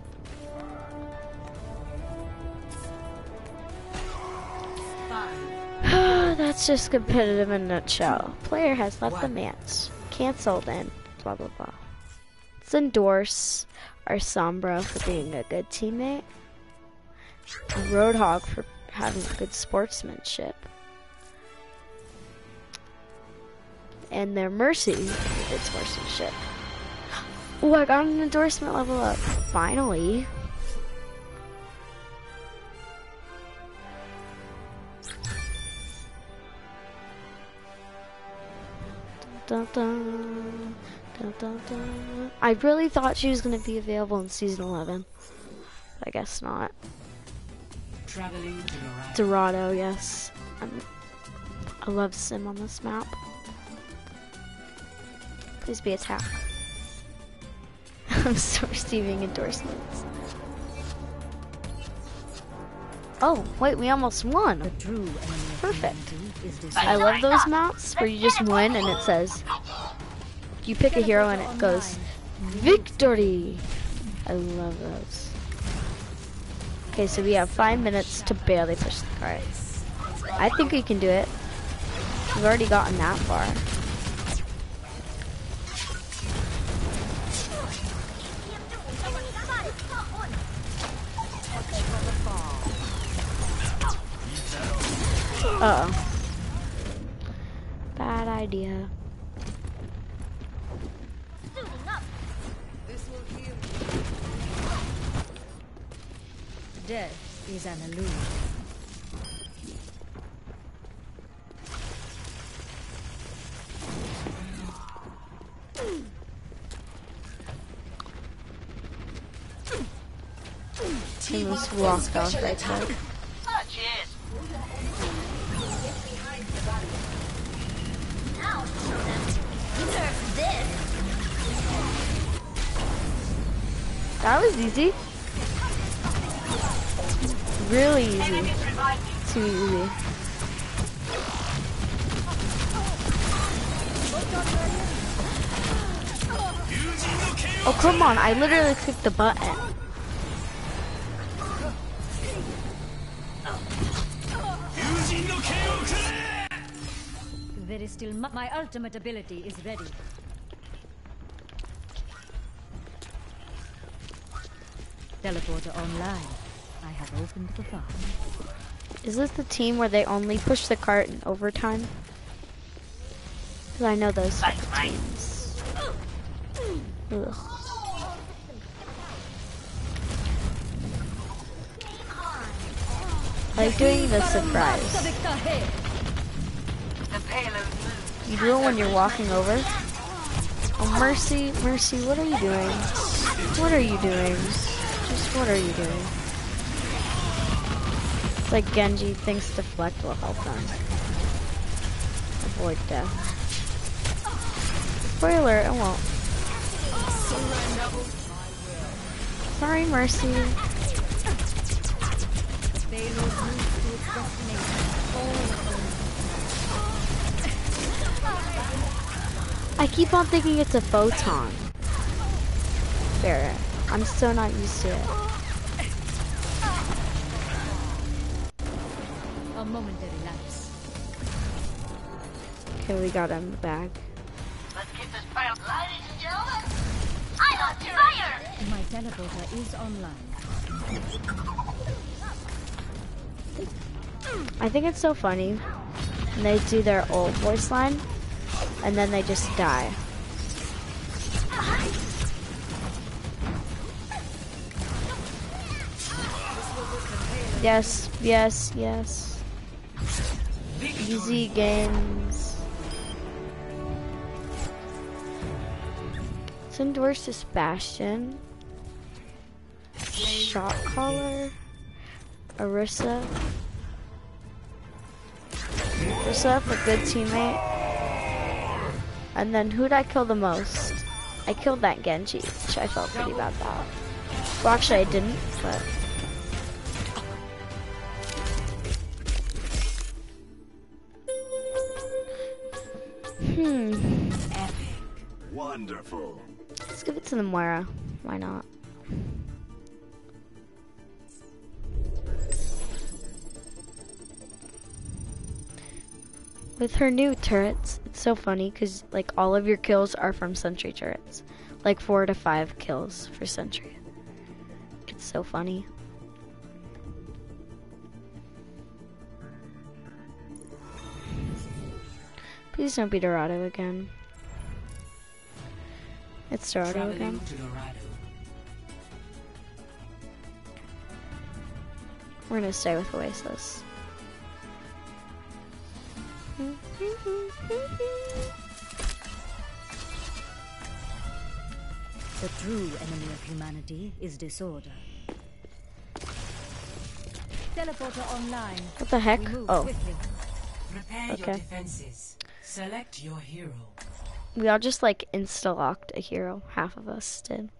That's just competitive in a nutshell. Player has left the match. Cancelled and blah blah blah. Let's endorse our Sombra for being a good teammate. And Roadhog for having good sportsmanship. And their Mercy for good sportsmanship. Oh, I got an endorsement level up. Finally. Dun, dun, dun, dun, dun. I really thought she was going to be available in season eleven. I guess not. Traveling to Dorado. Dorado, yes. I'm, I love Sim on this map. Please be attack. I'm still receiving endorsements. Oh, wait, we almost won. Perfect. I love those maps where you just win and it says, you pick a hero and it goes, victory. I love those. Okay, so we have five minutes to barely push the cart. I think we can do it. We've already gotten that far. Uh-oh. Bad idea. Death is an illusion. He must walk off right there. That was easy. Really easy. Too easy. Oh, come on. I literally clicked the button. There is still mu- my ultimate ability is ready. Teleporter online. I have opened the file. Is this the team where they only push the cart in overtime? Because I know those type of teams. Ugh. I like doing the surprise. You do it when you're walking over. Oh, Mercy, Mercy, what are you doing? What are you doing? Just what are you doing? It's like Genji thinks deflect will help them avoid death. Spoiler, it won't. Sorry, Mercy. I keep on thinking it's a photon. Barret. I'm so not used to it. A momentary lapse. Okay, we got him back. Let's get this battle. Ladies and gentlemen, I'm on fire! My teleporter is online. I think it's so funny. And they do their old voice line, and then they just die. Yes, yes, yes. Easy games. Send doors to Bastion. Shot caller. Orisa. Orisa, a good teammate. And then who'd I kill the most? I killed that Genji, which I felt pretty bad about. Well, actually I didn't, but. Hmm. Epic. Wonderful. Let's give it to the Moira. Why not? With her new turrets, it's so funny because like all of your kills are from sentry turrets. Like four to five kills for sentry. It's so funny. Please don't be Dorado again. It's Dorado again. We're gonna stay with Oasis. The true enemy of humanity is disorder. Teleporter online. What the heck? We move Oh. quickly. Prepare Okay. your defenses. Select your hero. We all just like insta-locked a hero. Half of us did.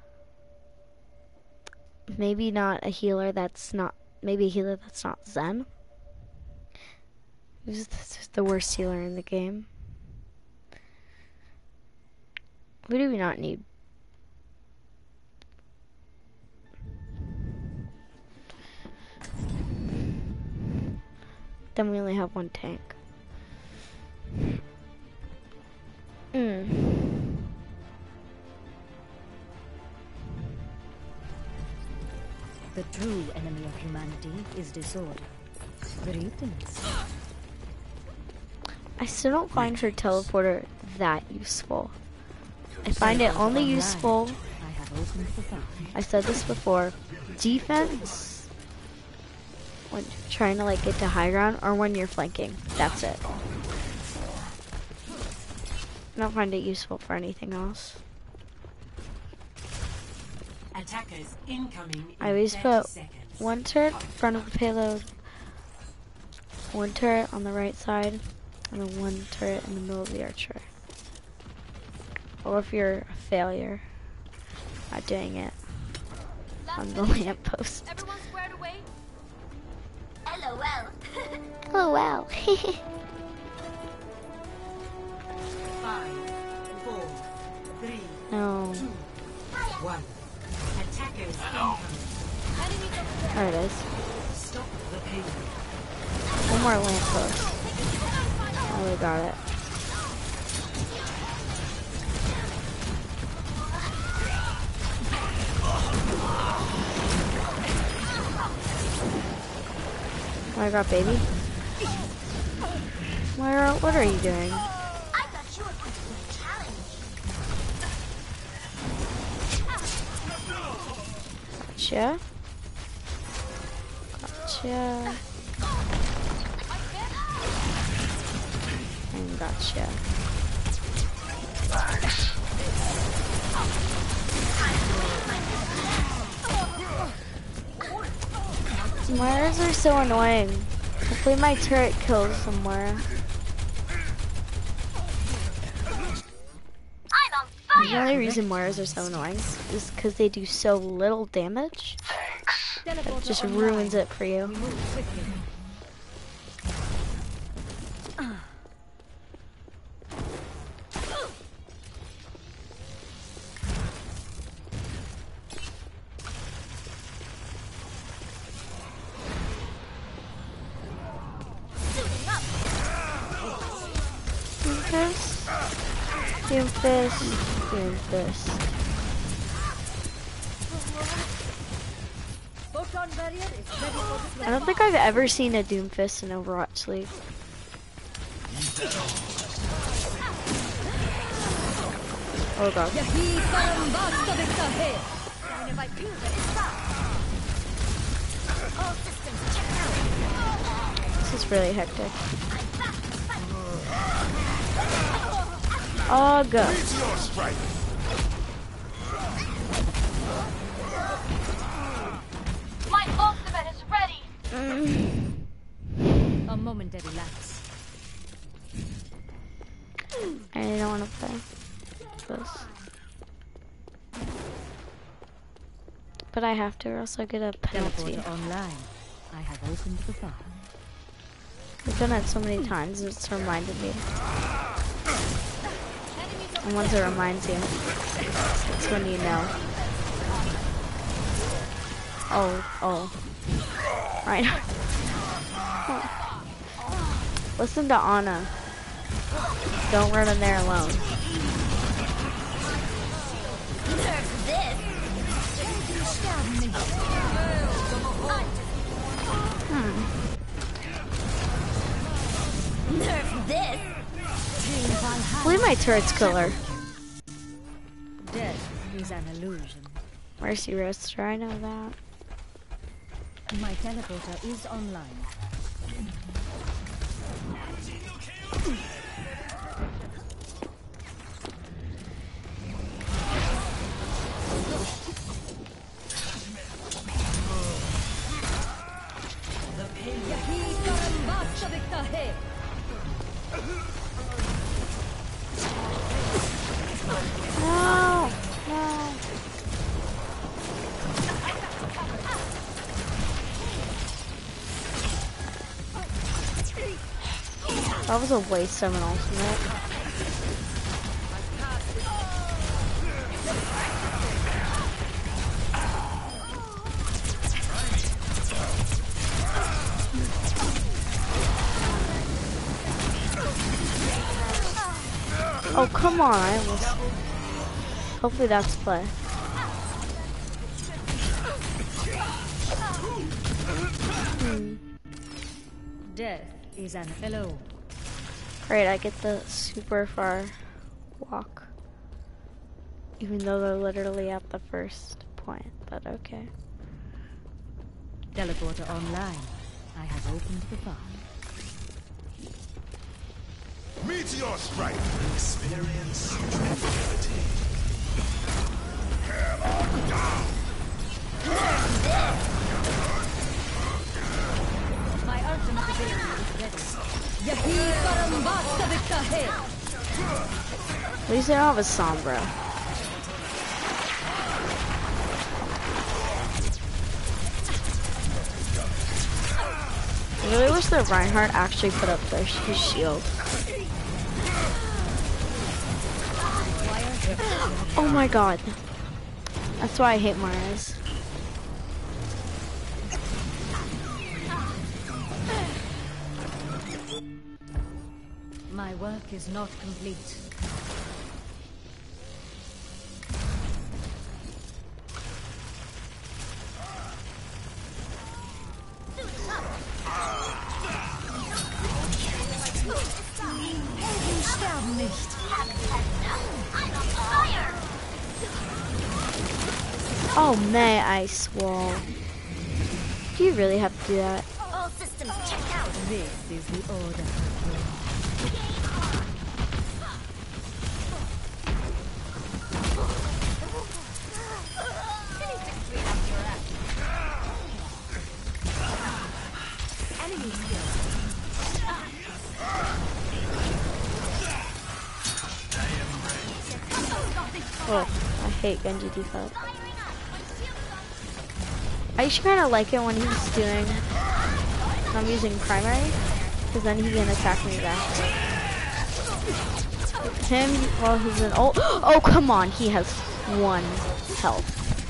Maybe not a healer that's not, maybe a healer that's not Zen. Who's the worst healer in the game? Who do we not need? Then we only have one tank. Mm. The true enemy of humanity is disorder. Greetings. I still don't find her teleporter that useful. I find it only useful, I have opened the fire. I said this before, defense, when trying to like get to high ground, or when you're flanking. That's it. I don't find it useful for anything else. Attackers incoming. I always put one turret in front of the payload, one turret on the right side, and then one turret in the middle of the archer. Or if you're a failure at doing it on the lamppost. Everyone squared away? LOL. Oh wow. Five, four, three, No. two, one. Attackers incoming. There it is. Stop the payload. One more lamppost. Oh, we got it. Oh, I got baby. Moira, what are you doing? I thought you were going to be a challenge. Gotcha. Gotcha. And gotcha. Moiras are so annoying. Hopefully my turret kills some Moira. I'm on The fire! only reason Moiras are so annoying is because they do so little damage. It just ruins it for you. Move quickly. Doomfist, Doomfist. I don't think I've ever seen a Doomfist in Overwatch League. Oh god. This is really hectic. Oh god. My ultimate is ready. A momentary lapse. I don't want to play this. But I have to or else I'll get a penalty. Teleporter online. I have opened the file. I've done it so many times it's reminded me. And once it reminds you, it's when you know. Oh, oh. Right. Listen to Anna. Don't run in there alone. Hmm. Nerf this. I believe my turret's killer. Death is an illusion. Mercy Roaster, I know that. My teleporter is online. No, no. That was a waste of an ultimate. Oh, come on, I almost... Hopefully that's play. Hmm. Death is an hello. Great, I get the super far walk. Even though they're literally at the first point, but okay. Teleporter online. I have opened the file. Meteor strike! Experience tranquility. My ultimate ability is ready. Yahi Karambasta Viktahe. At least I don't have a Sombra. I really wish that Reinhardt actually put up their his shield. Oh my god. That's why I hate Maras. My work is not complete. Oh, may ice wall. Do you really have to do that? All systems check out. This is the order. Oh, I hate Genji default. I actually kind of like it when he's doing, when I'm using primary, because then he can attack me back. With him, well, he's an ult. Oh, come on, he has one health.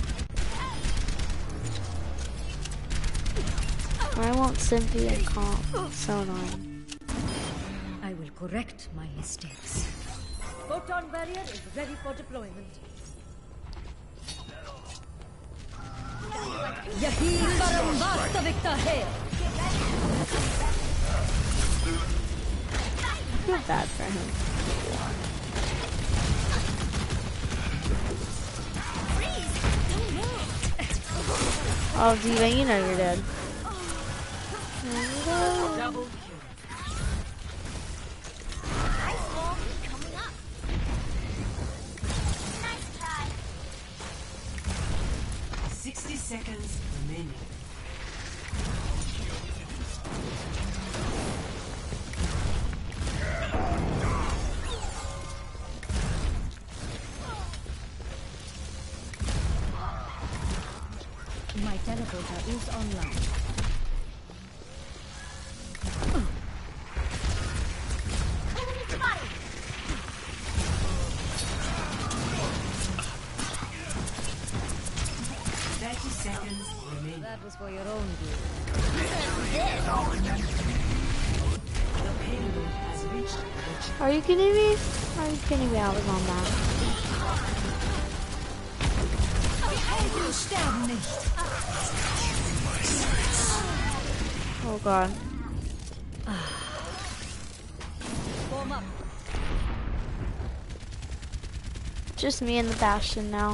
I won't simply and comp. So annoying. I will correct my mistakes. Photon barrier is ready for deployment. Yahi param vastavik hai. I feel bad for him. Oh, Diva, you know you're dead. Double Sixty seconds remaining. My teleporter is online. Thirty seconds remaining. That was for your own good. The payload has reached the chip. Are you kidding me? Are you kidding me? I was on that. Oh god. Form up. Just me and the Bastion now.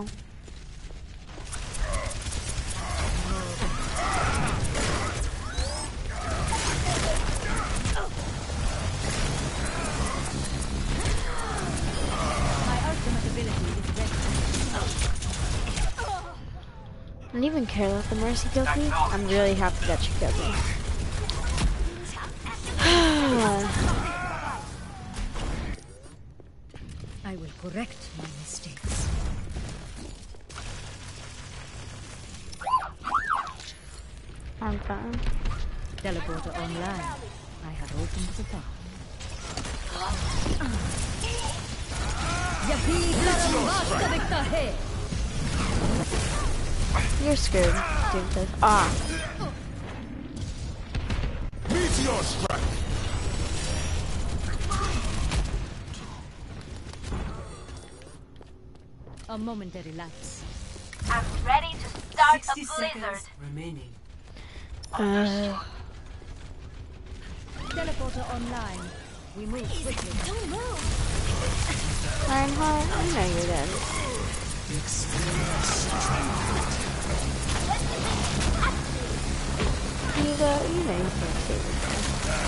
My ultimate ability is ready. I don't even care that the Mercy killed me. I'm really happy that she killed me. I will correct my mistakes. I'm fine. Teleporter online. I have opened the path. Yahi param vastavik hai. You're screwed, Doomfist. Ah. Meteor strike! A momentary lapse. I'm ready to start Sixty a blizzard. seconds remaining. Uh, Teleporter online. We move quickly. Don't move. Reinhardt, I know you're dead. You go, you know you can't save yourself.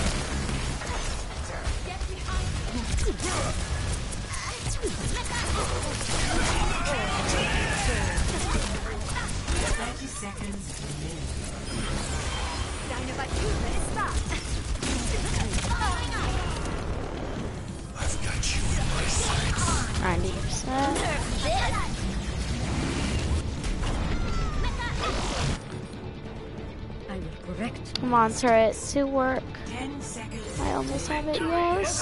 Thirty seconds remaining. I've got you in my sights. ninety percent. I will correct. Come on, turret, to work. Ten seconds. I almost have it, yes.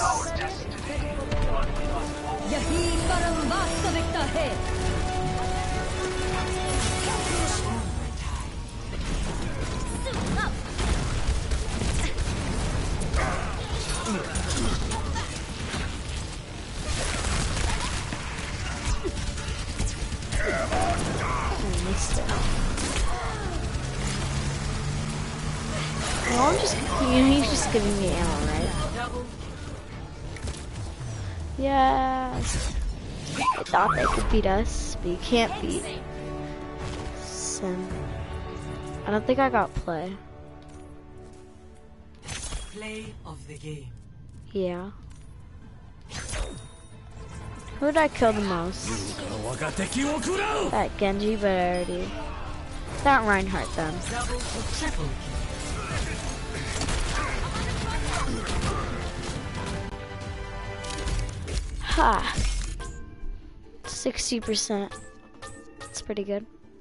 Yahi param vastavik hai. I missed it. Well, I'm just, you know, he's just giving me ammo, right? Yes. I thought they could beat us, but you can't beat Sim. I don't think I got play. Play of the game. Yeah. Who did I kill the most? That Genji, but I already... That Reinhardt then. Double or triple kill. Ha! sixty percent. That's pretty good.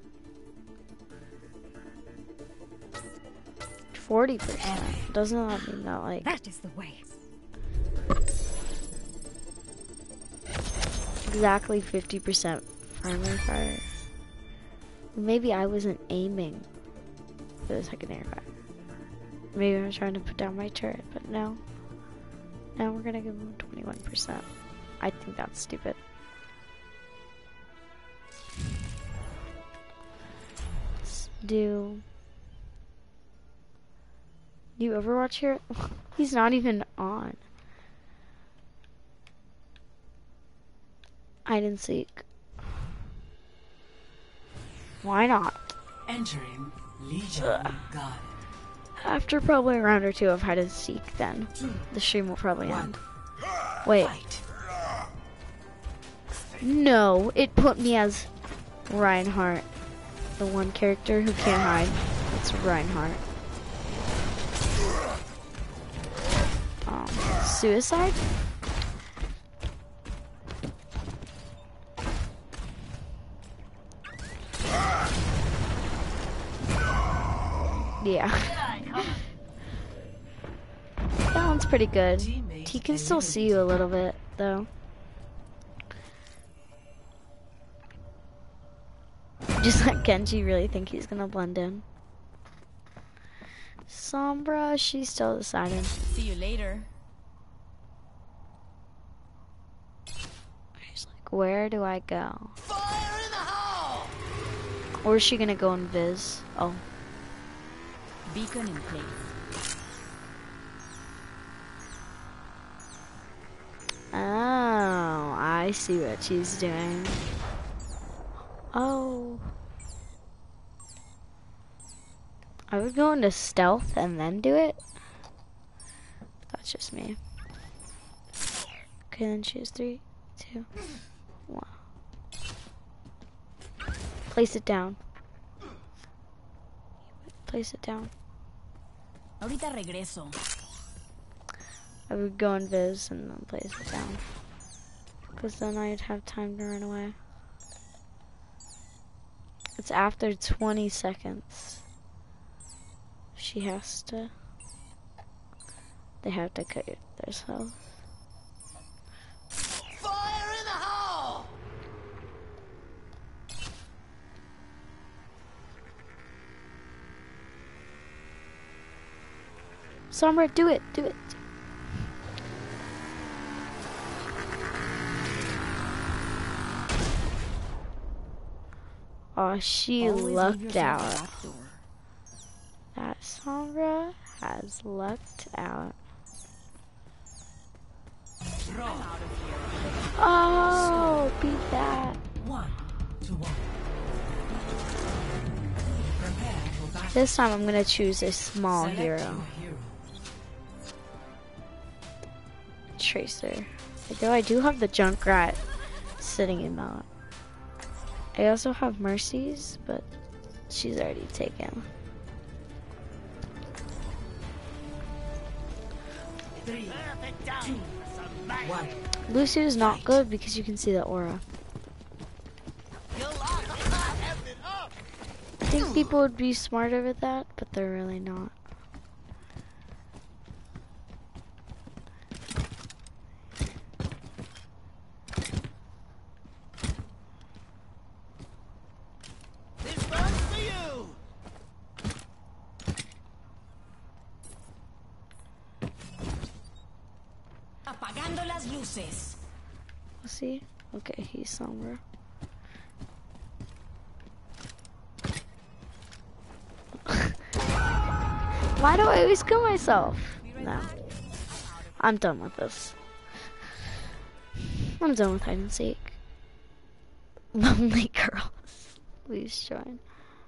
forty percent. Doesn't that mean that, like... That is the way. Exactly fifty percent primary fire. Maybe I wasn't aiming for the secondary fire. Maybe I was trying to put down my turret, but no. Now we're gonna give him twenty-one percent. I think that's stupid. Let's do... Do you Overwatch here? He's not even on. Hide and seek. Why not? Entering Legion Guard. After probably a round or two of hide and seek, then the stream will probably end. Wait. Fight. No, it put me as Reinhardt. The one character who can't hide. It's Reinhardt. Um, suicide? Yeah. That one's pretty good. He can still see you a little bit, though. Just let Genji really think he's gonna blend in. Sombra, she's still deciding. See you later. She's like, where do I go? Fire in the hole! Or is she gonna go in Viz? Oh. Beacon in place. Oh, I see what she's doing. Oh. I would go into stealth and then do it. That's just me. Okay, then choose three, two, one. Place it down. Place it down. Ahorita regreso. I would go in Viz and then place it down. Because then I'd have time to run away. It's after twenty seconds. She has to... They have to cut themselves. Fire in the hole! Sombra, do it, do it. Oh, she Always leave lucked yourself out. a back door. That Sombra has lucked out. Oh, beat that. One to one. Prepare for battle. This time I'm gonna choose a small Select hero. your hero. Tracer. Though I do have the Junkrat sitting in mount. I also have Mercy's, but she's already taken. Three, two, one. Lucia's not good because you can see the aura. I think people would be smarter with that, but they're really not. This one's for you! Apagando las luces. We'll see. Okay, he's somewhere. Why do I always kill myself? No. I'm done with this. I'm done with hide and seek. Lonely girls. Please join.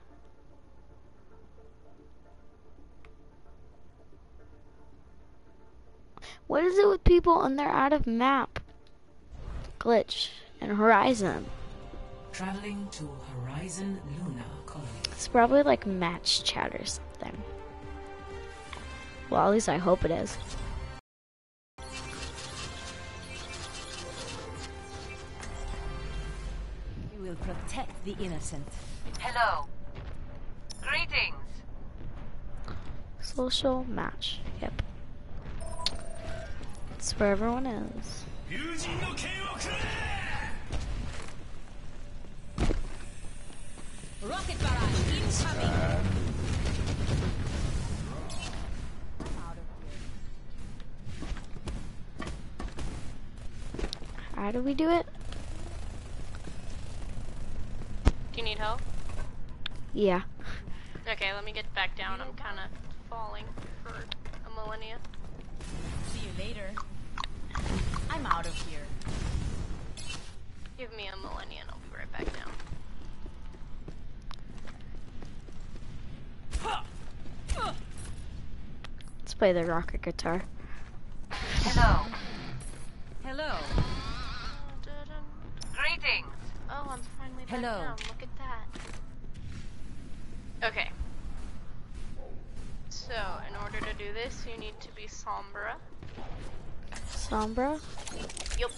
What is it with people when they're out of map? Glitch and Horizon. Traveling to Horizon Luna Colony. It's probably like match chat or something. Well, at least I hope it is. We will protect the innocent. Hello. Greetings. Social match. Yep. It's where everyone is. Rocket barrage incoming. How do we do it? Do you need help? Yeah. Okay, let me get back down. I'm kind of falling for a millennia. See you later. I'm out of here. Give me a millennia and I'll be right back down. Let's play the rocket guitar. Hello. Hello. Greetings. Oh, I'm finally back Hello. down. Look at that. Okay. So, in order to do this, you need to be Sombra. Sombra? Yup.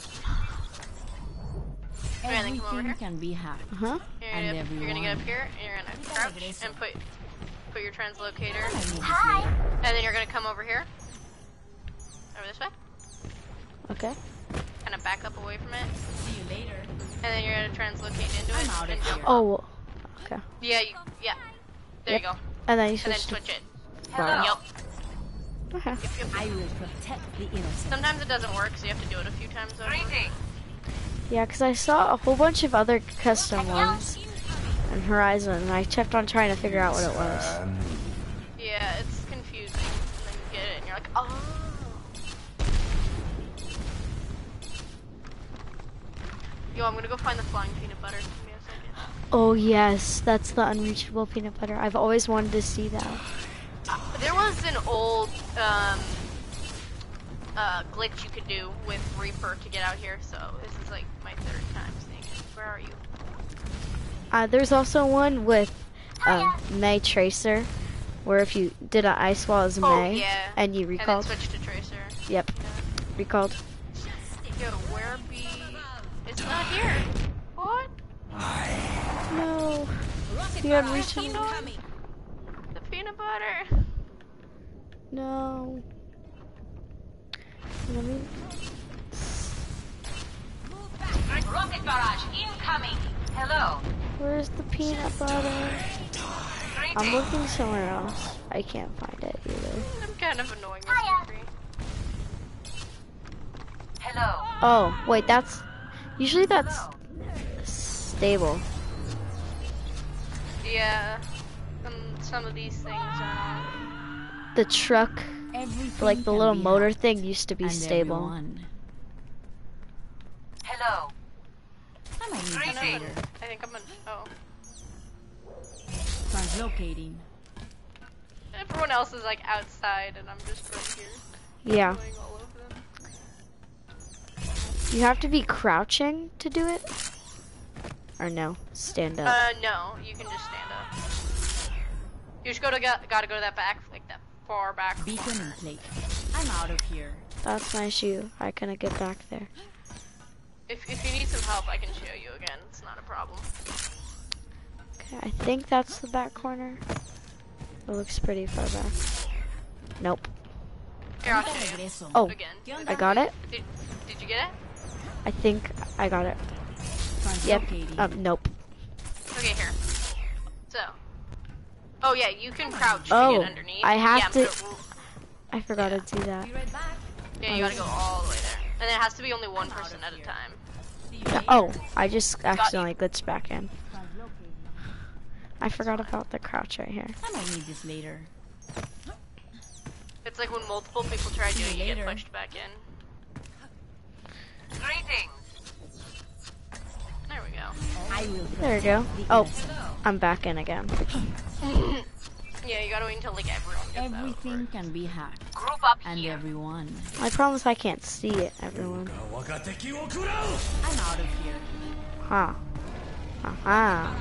And then come over Everything here. can be hacked. Uh huh. You're And gonna, you're gonna get up everyone. here, and you're gonna crouch and put put your translocator, I need this Hi. later. and then you're gonna come over here, over this way, Okay. kind of back up away from it, See you later. and then you're gonna translocate into I'm it out of and jump here. up. Oh. Okay. Yeah, you, yeah. There Yep. you go. And then you And then switch switch it. to wow. Yup. Okay. Yep, yep. I will protect the innocent. Sometimes it doesn't work, so you have to do it a few times over. Greetings. Yeah, because I saw a whole bunch of other custom ones in Horizon, and I kept on trying to figure out what it was. And Yeah, it's confusing, and then you get it, and you're like, oh. Yo, I'm gonna go find the flying peanut butter. Give me a second. Oh yes, that's the unreachable peanut butter. I've always wanted to see that. There was an old um, uh, glitch you could do with Reaper to get out here, so this is like my third time seeing it. Where are you? Uh, there's also one with um, May Tracer, where if you did an ice wall as Oh, May yeah. and you And then recalled, switch to Tracer. yep, recalled. Yo, where be? It's not here. What? No, Rocket the barrage unreachable. incoming. The peanut butter. No. Let me. Rocket barrage incoming. Hello. Where's the peanut butter? I'm looking somewhere else. I can't find it either. I'm kind of annoying. Hiya. This Hello. Oh, wait, that's usually that's stable. Yeah. Some some of these things are. The truck, Everything like the can little be motor hacked. thing, used to be And stable. everyone. Hello. I might need I this know, later. but I think I'm gonna. Oh. Translocating. Everyone else is like outside, and I'm just right here. Yeah, Going all over them. you have to be crouching to do it, or no, stand up. Uh, no, you can just stand up. You just go to got, gotta go to that back, like that far back. Beacon in place. I'm out of here. That's my shoe. I couldn't get back there. If if you need some help, I can show you again. It's not a problem. Okay, I think that's the back corner. It looks pretty far back. Nope. Here, I'll show you Regreso. Oh, again. I got it. Did, did you get it? I think I got it. Yep. Translocating. Um, nope. Okay, here. So. Oh yeah, you can crouch Oh, to get underneath. I have yeah, to- but- I forgot to do that. Be right back. Yeah, you gotta go all the way there. And it has to be only one person at a time. See you Yeah, later. oh, I just accidentally glitched back in. I forgot about the crouch right here. I might need this later. It's like when multiple people try doing it, you get later. pushed back in. Greetings. There we go. I will There we go. the Oh, innocent. I'm back in again. Yeah, you gotta wait until like everyone gets Everything can be hacked. Group up And here. everyone. I promise I can't see it, everyone. I'm out of here. Huh. Aha.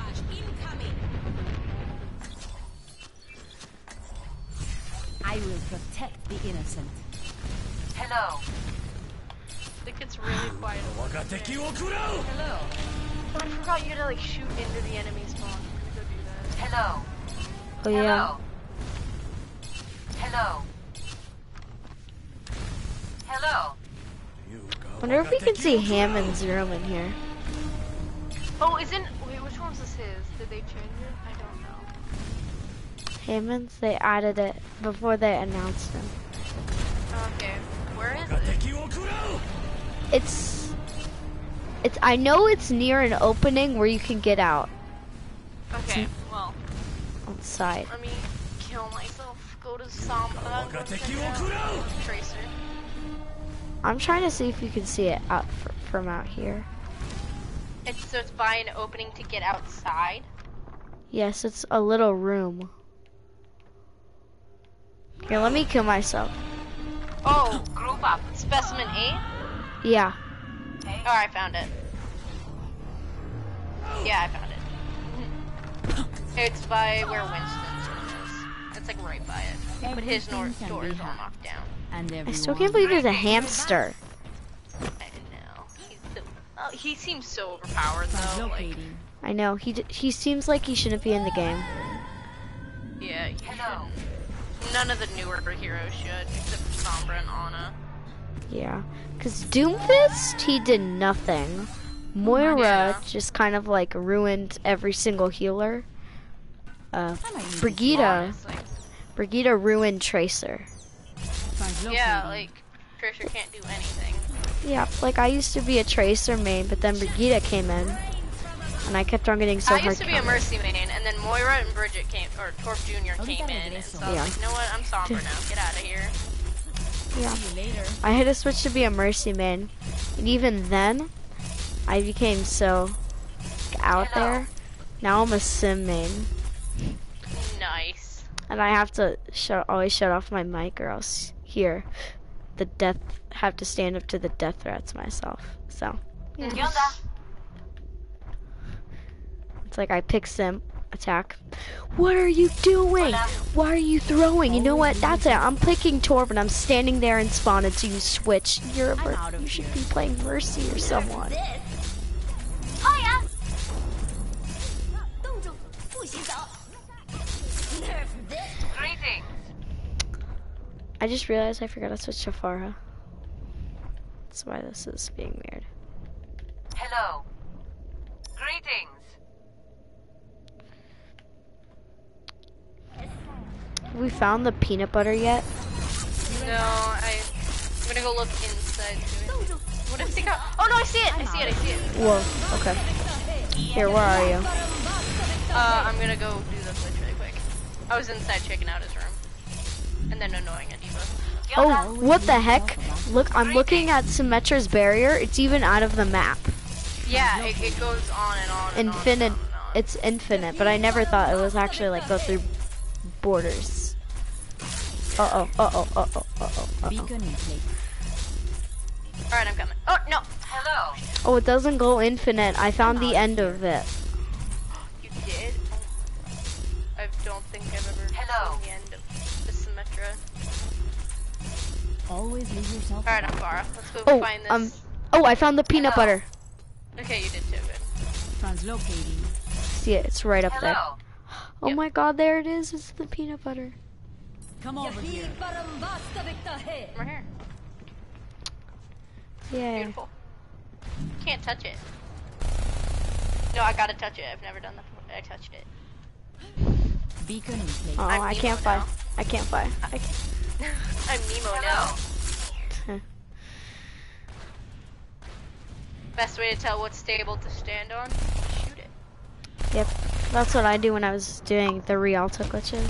I will protect the innocent. Hello. I think it's really quiet. Hello. Oh, I forgot you had to like shoot into the enemy spawn. I'm gonna go do that. Hello. Oh yeah. Hello. Hello. Wonder if we can see Hammond's room in here. Oh, isn't wait, which one was this his? Did they change it? I don't know. Hammond's, they added it before they announced him. Okay, where is it? It's It's. I know it's near an opening where you can get out Okay, well, outside. let me kill myself. Go to Sombra. Go check it out. Tracer. I'm trying to see if you can see it out fr from out here. It's so it's by an opening to get outside. Yes, it's a little room. Here, let me kill myself. Oh, group up. Specimen eight? Yeah. Oh, I found it. Yeah, I found it. It's by where Winston's room is. It's like right by it. But his nor door is all knocked down. And I still can't believe there's a hamster. I know. He's so, oh, he seems so overpowered though. Like, I know. He d he seems like he shouldn't be in the game. yeah, he shouldn't. None of the newer heroes should, except for Sombra and Ana. Yeah. Cause Doomfist, he did nothing. Moira Yeah. just kind of like ruined every single healer. Uh, Honestly. Brigitte, Brigitte ruined Tracer. Yeah, like, Tracer can't do anything. Yeah, like I used to be a Tracer main, but then Brigitte came in, and I kept on getting so I hard. used to be a Mercy main, and then Moira and Bridget came, or Torf Junior came in, and so I was Yeah. like, you know what, I'm Sombra now, get out of here. Yeah. I had to switch to be a Mercy main, and even then, I became so out there. Now I'm a Sim main, Nice. and I have to shut, always shut off my mic, or else here, the death have to stand up to the death threats myself. So yeah. It's like I pick Sim, attack. What are you doing? Why are you throwing? You know what? That's it. I'm picking Torb and I'm standing there and spawn until you switch. You're a mer you should be playing Mercy or someone. Greetings. I just realized I forgot to switch to Farah. That's why this is being weird. Hello. Greetings. Have we found the peanut butter yet? No, I, I'm gonna go look inside to it. What is he got? Oh no, I see it! I see it, I see it. Whoa, okay. Here, where are you? Uh, I'm gonna go do the glitch really quick. I was inside checking out his room. And then annoying a diva. Oh, what the heck? Look, I'm looking at Symmetra's barrier. It's even out of the map. Yeah, it, it goes on and on and Infinite. on. It's infinite, but I never thought it was actually like go through borders. Uh oh, uh oh, uh oh, uh oh, uh oh. Alright, I'm coming. Oh, no! Hello! Oh, it doesn't go infinite. I found the end of it. You did? I don't think I've ever Hello. seen the end of the Symmetra. Always leave yourself. Alright, I'm Farah. Let's go Oh, find this. um, oh, I found the peanut butter. Okay, you did too, good. Translocating. See it? It's right up there. Hello. Oh Yep. my God, there it is. It's the peanut butter. Come over here. Right here. Yeah. Beautiful. Can't touch it. No, I gotta touch it. I've never done that before. I touched it. Beacon in place. Oh, I'm I Nemo can't fly. now. I can't fly. I can't. I'm Nemo now. Best way to tell what's stable to stand on? Shoot it. Yep. That's what I do when I was doing the Rialto glitches.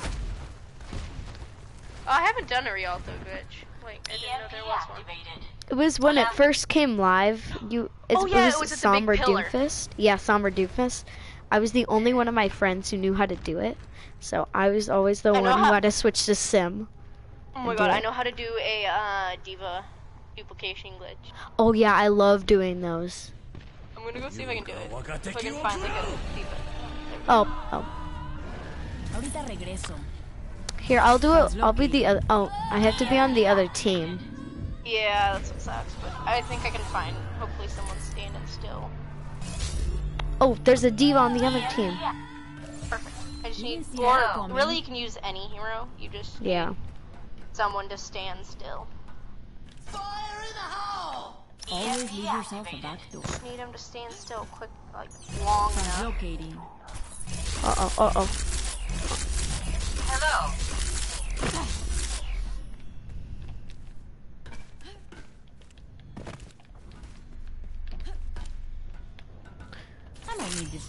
Oh, I haven't done a Rialto glitch. Like, I didn't know there was one. It was when it first came live. You, it's, Oh, yeah, it it was, was at the big Somber pillar. Doomfist. Yeah, Somber Doomfist. I was the only one of my friends who knew how to do it, so I was always the I one know who how- had to switch to Sim. Oh my and god, do I it. know how to do a uh, Diva duplication glitch. Oh yeah, I love doing those. I'm gonna go see if I can do it. If I can find like a Diva. Oh, oh. Ahorita regreso. Here, I'll do it. I'll be the other. Oh, I have to be on the other team. Yeah, that's what sucks, but I think I can find, hopefully someone's standing still. Oh, there's a diva on the other team. Perfect. I just need, see or that coming. really you can use any hero, you just need Yeah. someone to stand still. Fire in the hole! Always leave yourself a back door. Just need him to stand still quick, like, long enough. Translocating. Uh oh, uh oh. Hello.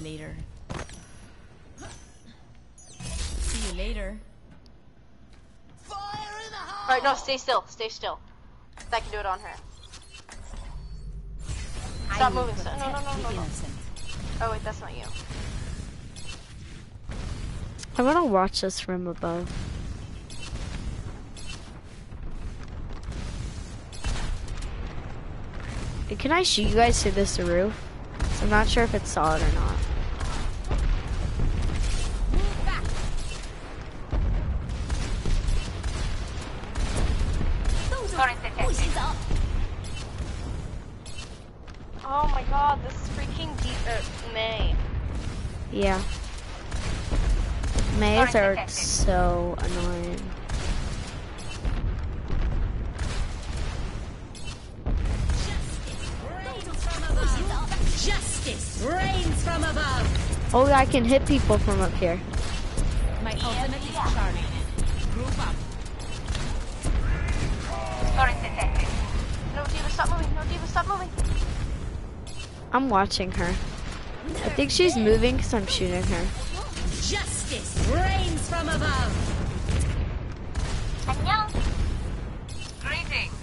later. See you later. Fire in the hole! Alright, no, stay still. Stay still. I can do it on her. Stop moving. Stop. No, no, no, no, no. Oh, wait, that's not you. I want to watch this from above. Can I shoot you guys through this roof? I'm not sure if it's solid or not. Oh my god, this is freaking deep. Uh, May. Yeah. Mays are so annoying. Justice reigns from above. Oh, I can hit people from up here. My ultimate is charged. Group up. No, Diva, stop moving. No, Diva, stop moving. I'm watching her. I think she's moving because I'm shooting her. Justice reigns from above. 안녕. Greetings.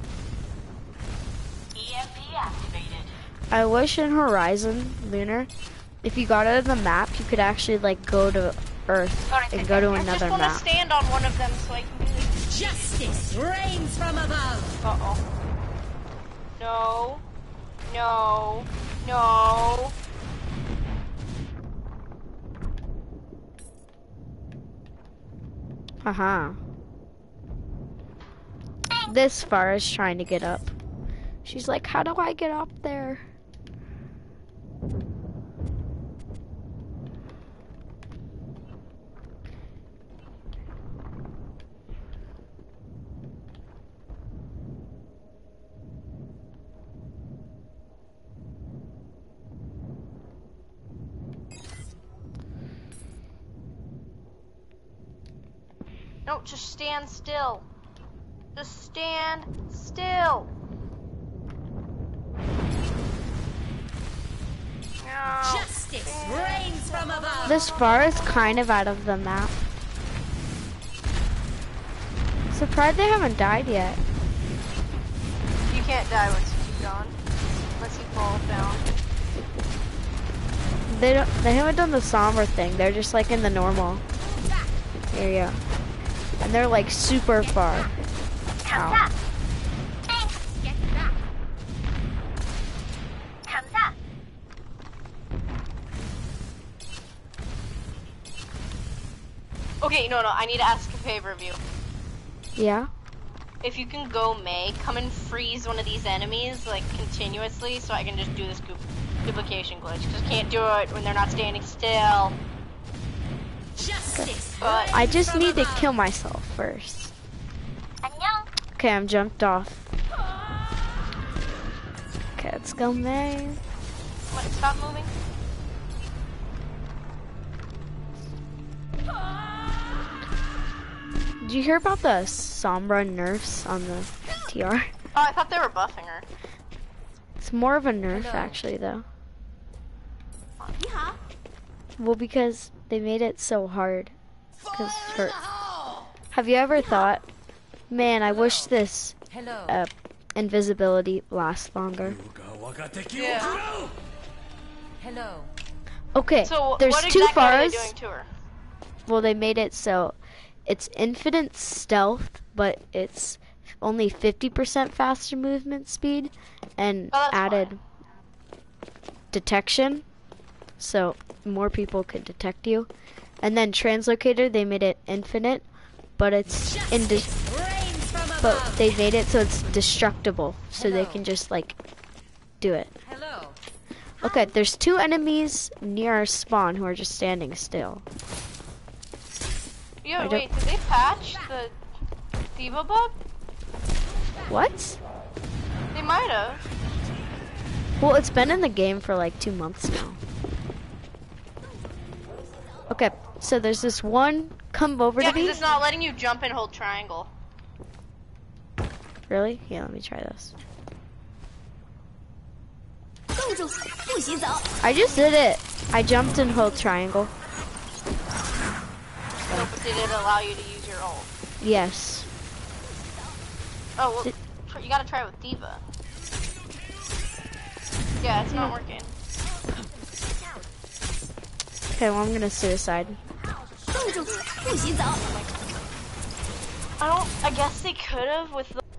E M P activated. I wish in Horizon Lunar, if you got out of the map, you could actually like go to Earth and go to I another just want to map. stand on one of them so I can do this. Justice reigns from above. Uh-oh. No. No. No. Haha. This far is trying to get up. She's like, how do I get up there? No, just stand still. Just stand still. No. Justice reigns from above. This far is kind of out of the map. Surprised they haven't died yet. You can't die once you keep going. Unless you fall down. They don't. They haven't done the somber thing. They're just like in the normal area, and they're like super far out. 감사. Thanks. Get back. 감사. Okay, no, no, I need to ask a favor of you. Yeah. If you can go May, come and freeze one of these enemies, like, continuously, so I can just do this du duplication glitch. Because I can't do it when they're not standing still. Justice. But I just need to kill myself first. 안녕. Okay, I'm jumped off. Okay, let's go, May. what, stop moving. Did you hear about the Sombra nerfs on the T R? Oh, I thought they were buffing her. It's more of a nerf, Hello. actually, though. Yeah. Well, because they made it so hard. Because Fire in for the hole! have you ever thought, man, I wish this Hello. uh, invisibility lasts longer? Yeah. Hello. Okay, So, there's what two exactly are they fars. doing to her? Well, they made it so it's infinite stealth, but it's only fifty percent faster movement speed, and Oh, that's added fine. detection, so more people could detect you. And then translocator, they made it infinite, but it's inde Reigns from above. but they made it so it's destructible, so they Hello. can just like do it. Hello. Okay, there's two enemies near our spawn who are just standing still. I Yeah, don't- wait, did they patch the Diva bug? What? They might have. Well, it's been in the game for like two months now. Okay, so there's this one. Come over Yeah, to because me. it's not letting you jump and hold triangle. Really? Yeah, let me try this. I just did it. I jumped and held triangle. So, but did it allow you to use your ult? Yes. Oh, well, Did- tr- you gotta try it with Diva. Yeah, it's not working. Okay, well I'm gonna suicide. I don't, I guess they could have with the...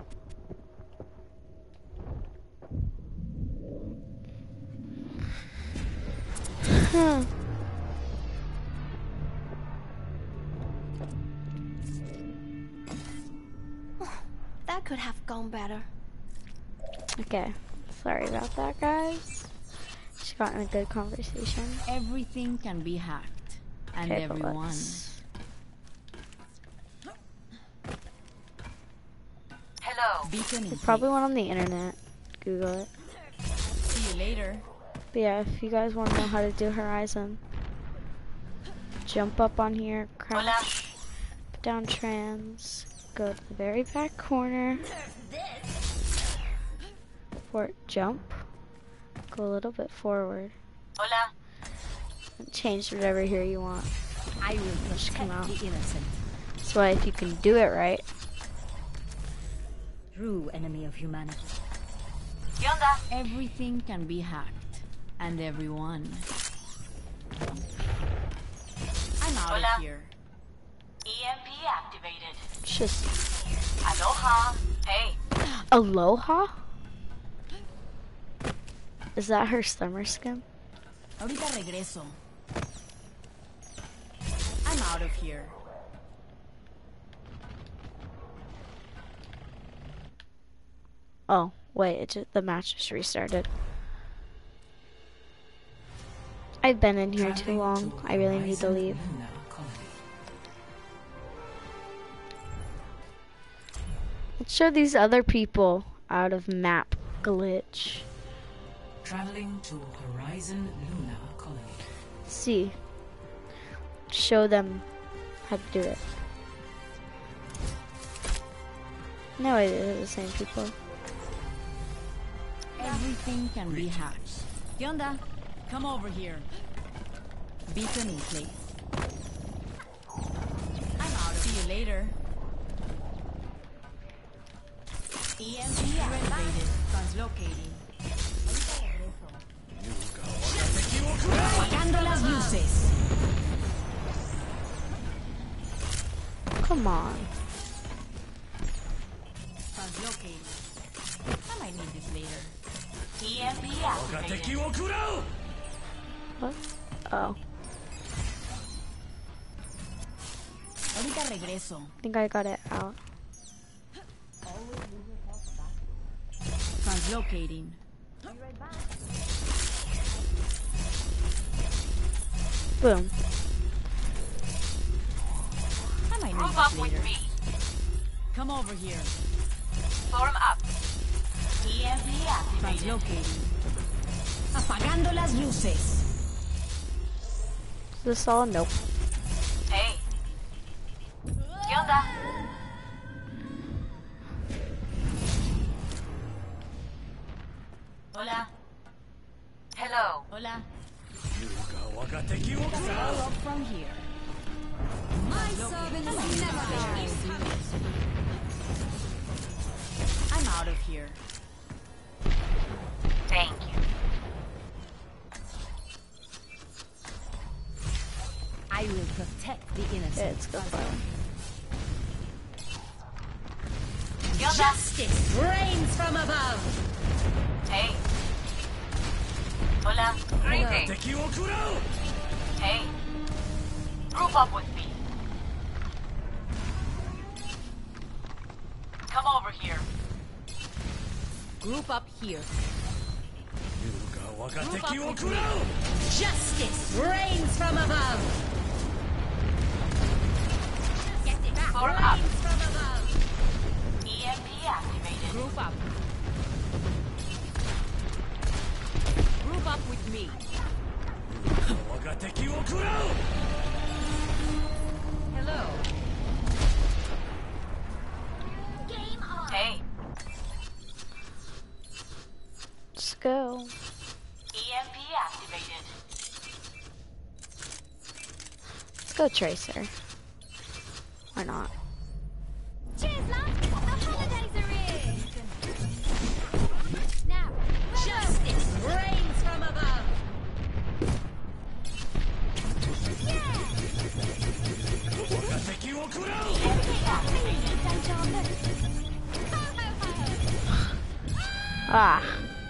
Huh. That could have gone better. Okay, sorry about that, guys. Just got in a good conversation. Everything can be hacked, and Okay, but everyone. let's- Hello. Beacon in It probably went on the internet. Google it. place. See you later. But yeah, if you guys want to know how to do Horizon, jump up on here, crouch, put down trans, go to the very back corner, for jump, go a little bit forward, Hola. and change whatever here you want. I will Just come protect out. the innocent. So if you can do it right, True enemy of humanity. ¿Qué onda? Everything can be hacked, and everyone. I'm out Hola. of here. E M P activated. it's just Aloha. Hey. Aloha? Is that her summer skin? Ahorita regreso. I'm out of here. Oh, wait, it just, the match just restarted. I've been in here too long. I really need to leave. Let's show these other people out of map glitch. Traveling to Horizon Luna Colony. Let's see. Show them how to do it. No, it is the same people. Everything can be hacked. ¿Qué onda? Come over here. Beacon in place. I'm out of See you later. E M P activated. Translocating. Apagando las luces. Come on. Translocating. I might need this later. E M P activated. What? Oh, Ahorita regreso. I think I got it out. Translocating. Boom. I might need Group this up later. with me. Come over here. Form up. E M P activated. Translocating. Apagando las luces. Is this all? Nope. Hey. ¿Qué onda? Hola. Hello. Hola. Follow up from here. My servants never die. I'm out of here. Thank you. I will protect the Yeah, innocent. it's good fun. ¿Qué onda? Justice reigns from above. Hey. Hola. Greetings. Hey. Group up with me. Come over here. Group up here. Group up with me. Justice reigns from above. Form up. Reigns from above. E M P activated. Group up. Group up with me. Hello. Game on. Hey. Let's go. go Tracer. Why not? Cheers, love! The holidays are here! Now, Justice reigns from above. Ah.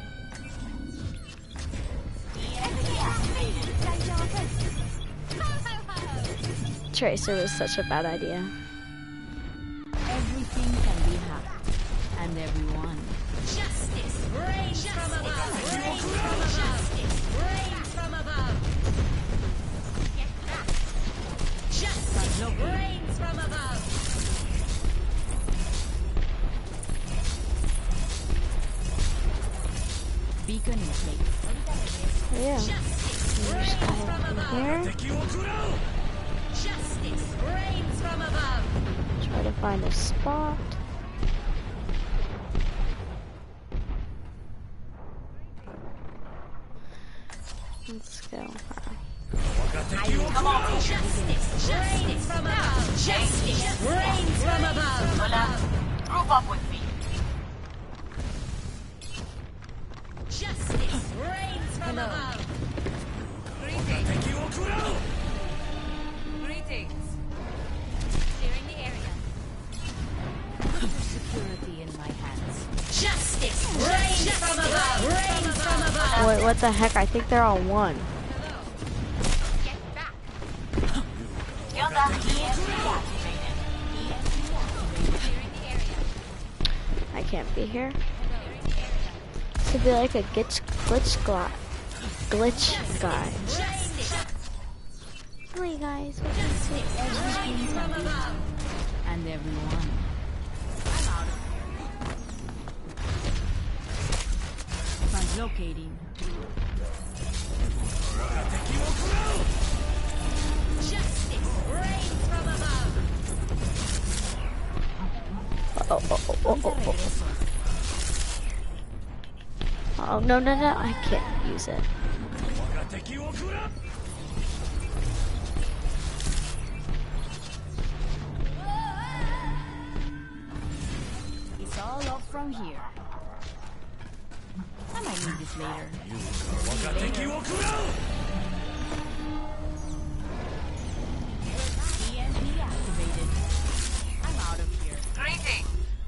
Tracer was such a bad idea. Everything can be hacked, and everyone. Justice reigns from above. Reigns from above. Justice reigns from above. Justice reigns from above. Beacon in place. Yeah. Justice Just reigns go from from above. here. Justice reigns from above. Try to find a spot. Let's go. Come on, justice reigns from above. Justice reigns from above. Group up with me. Justice reigns from above. Greetings. Greetings. Clearing the area. Put your security in my hands. Justice reigns from above. Reigns from above. Wait, what the heck? I think they're all one. Get back. Yoga E M P activated. E S P activated. Clearing the area. I can't be here. This could be like a glitch, glitch, gla glitch guy. Justice. Hey guys, what Justice reigns from above. And everyone. I'm out of here. Translocating. Justice reigns from above. oh, oh, oh, oh, oh, oh. Oh, no, no, no, I can't use it. It's all up from here. I might need this later. E M P activated. I'm out of here. Greeting.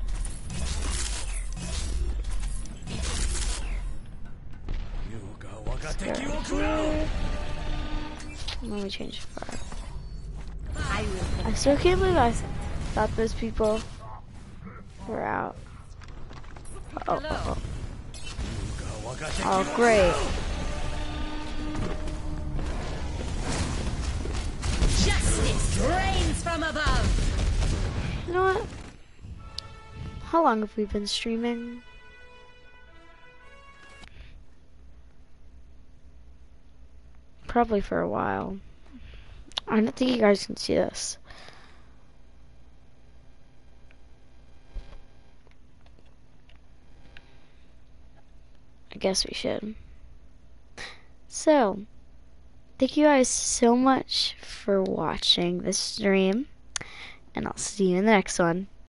Let me change the fire. I will. I still can't believe I thought those people were out. Oh, oh, oh. Oh, great. Justice reigns from above. You know what? How long have we been streaming? Probably for a while. I don't think you guys can see this. I guess we should. So, thank you guys so much for watching this stream, and I'll see you in the next one.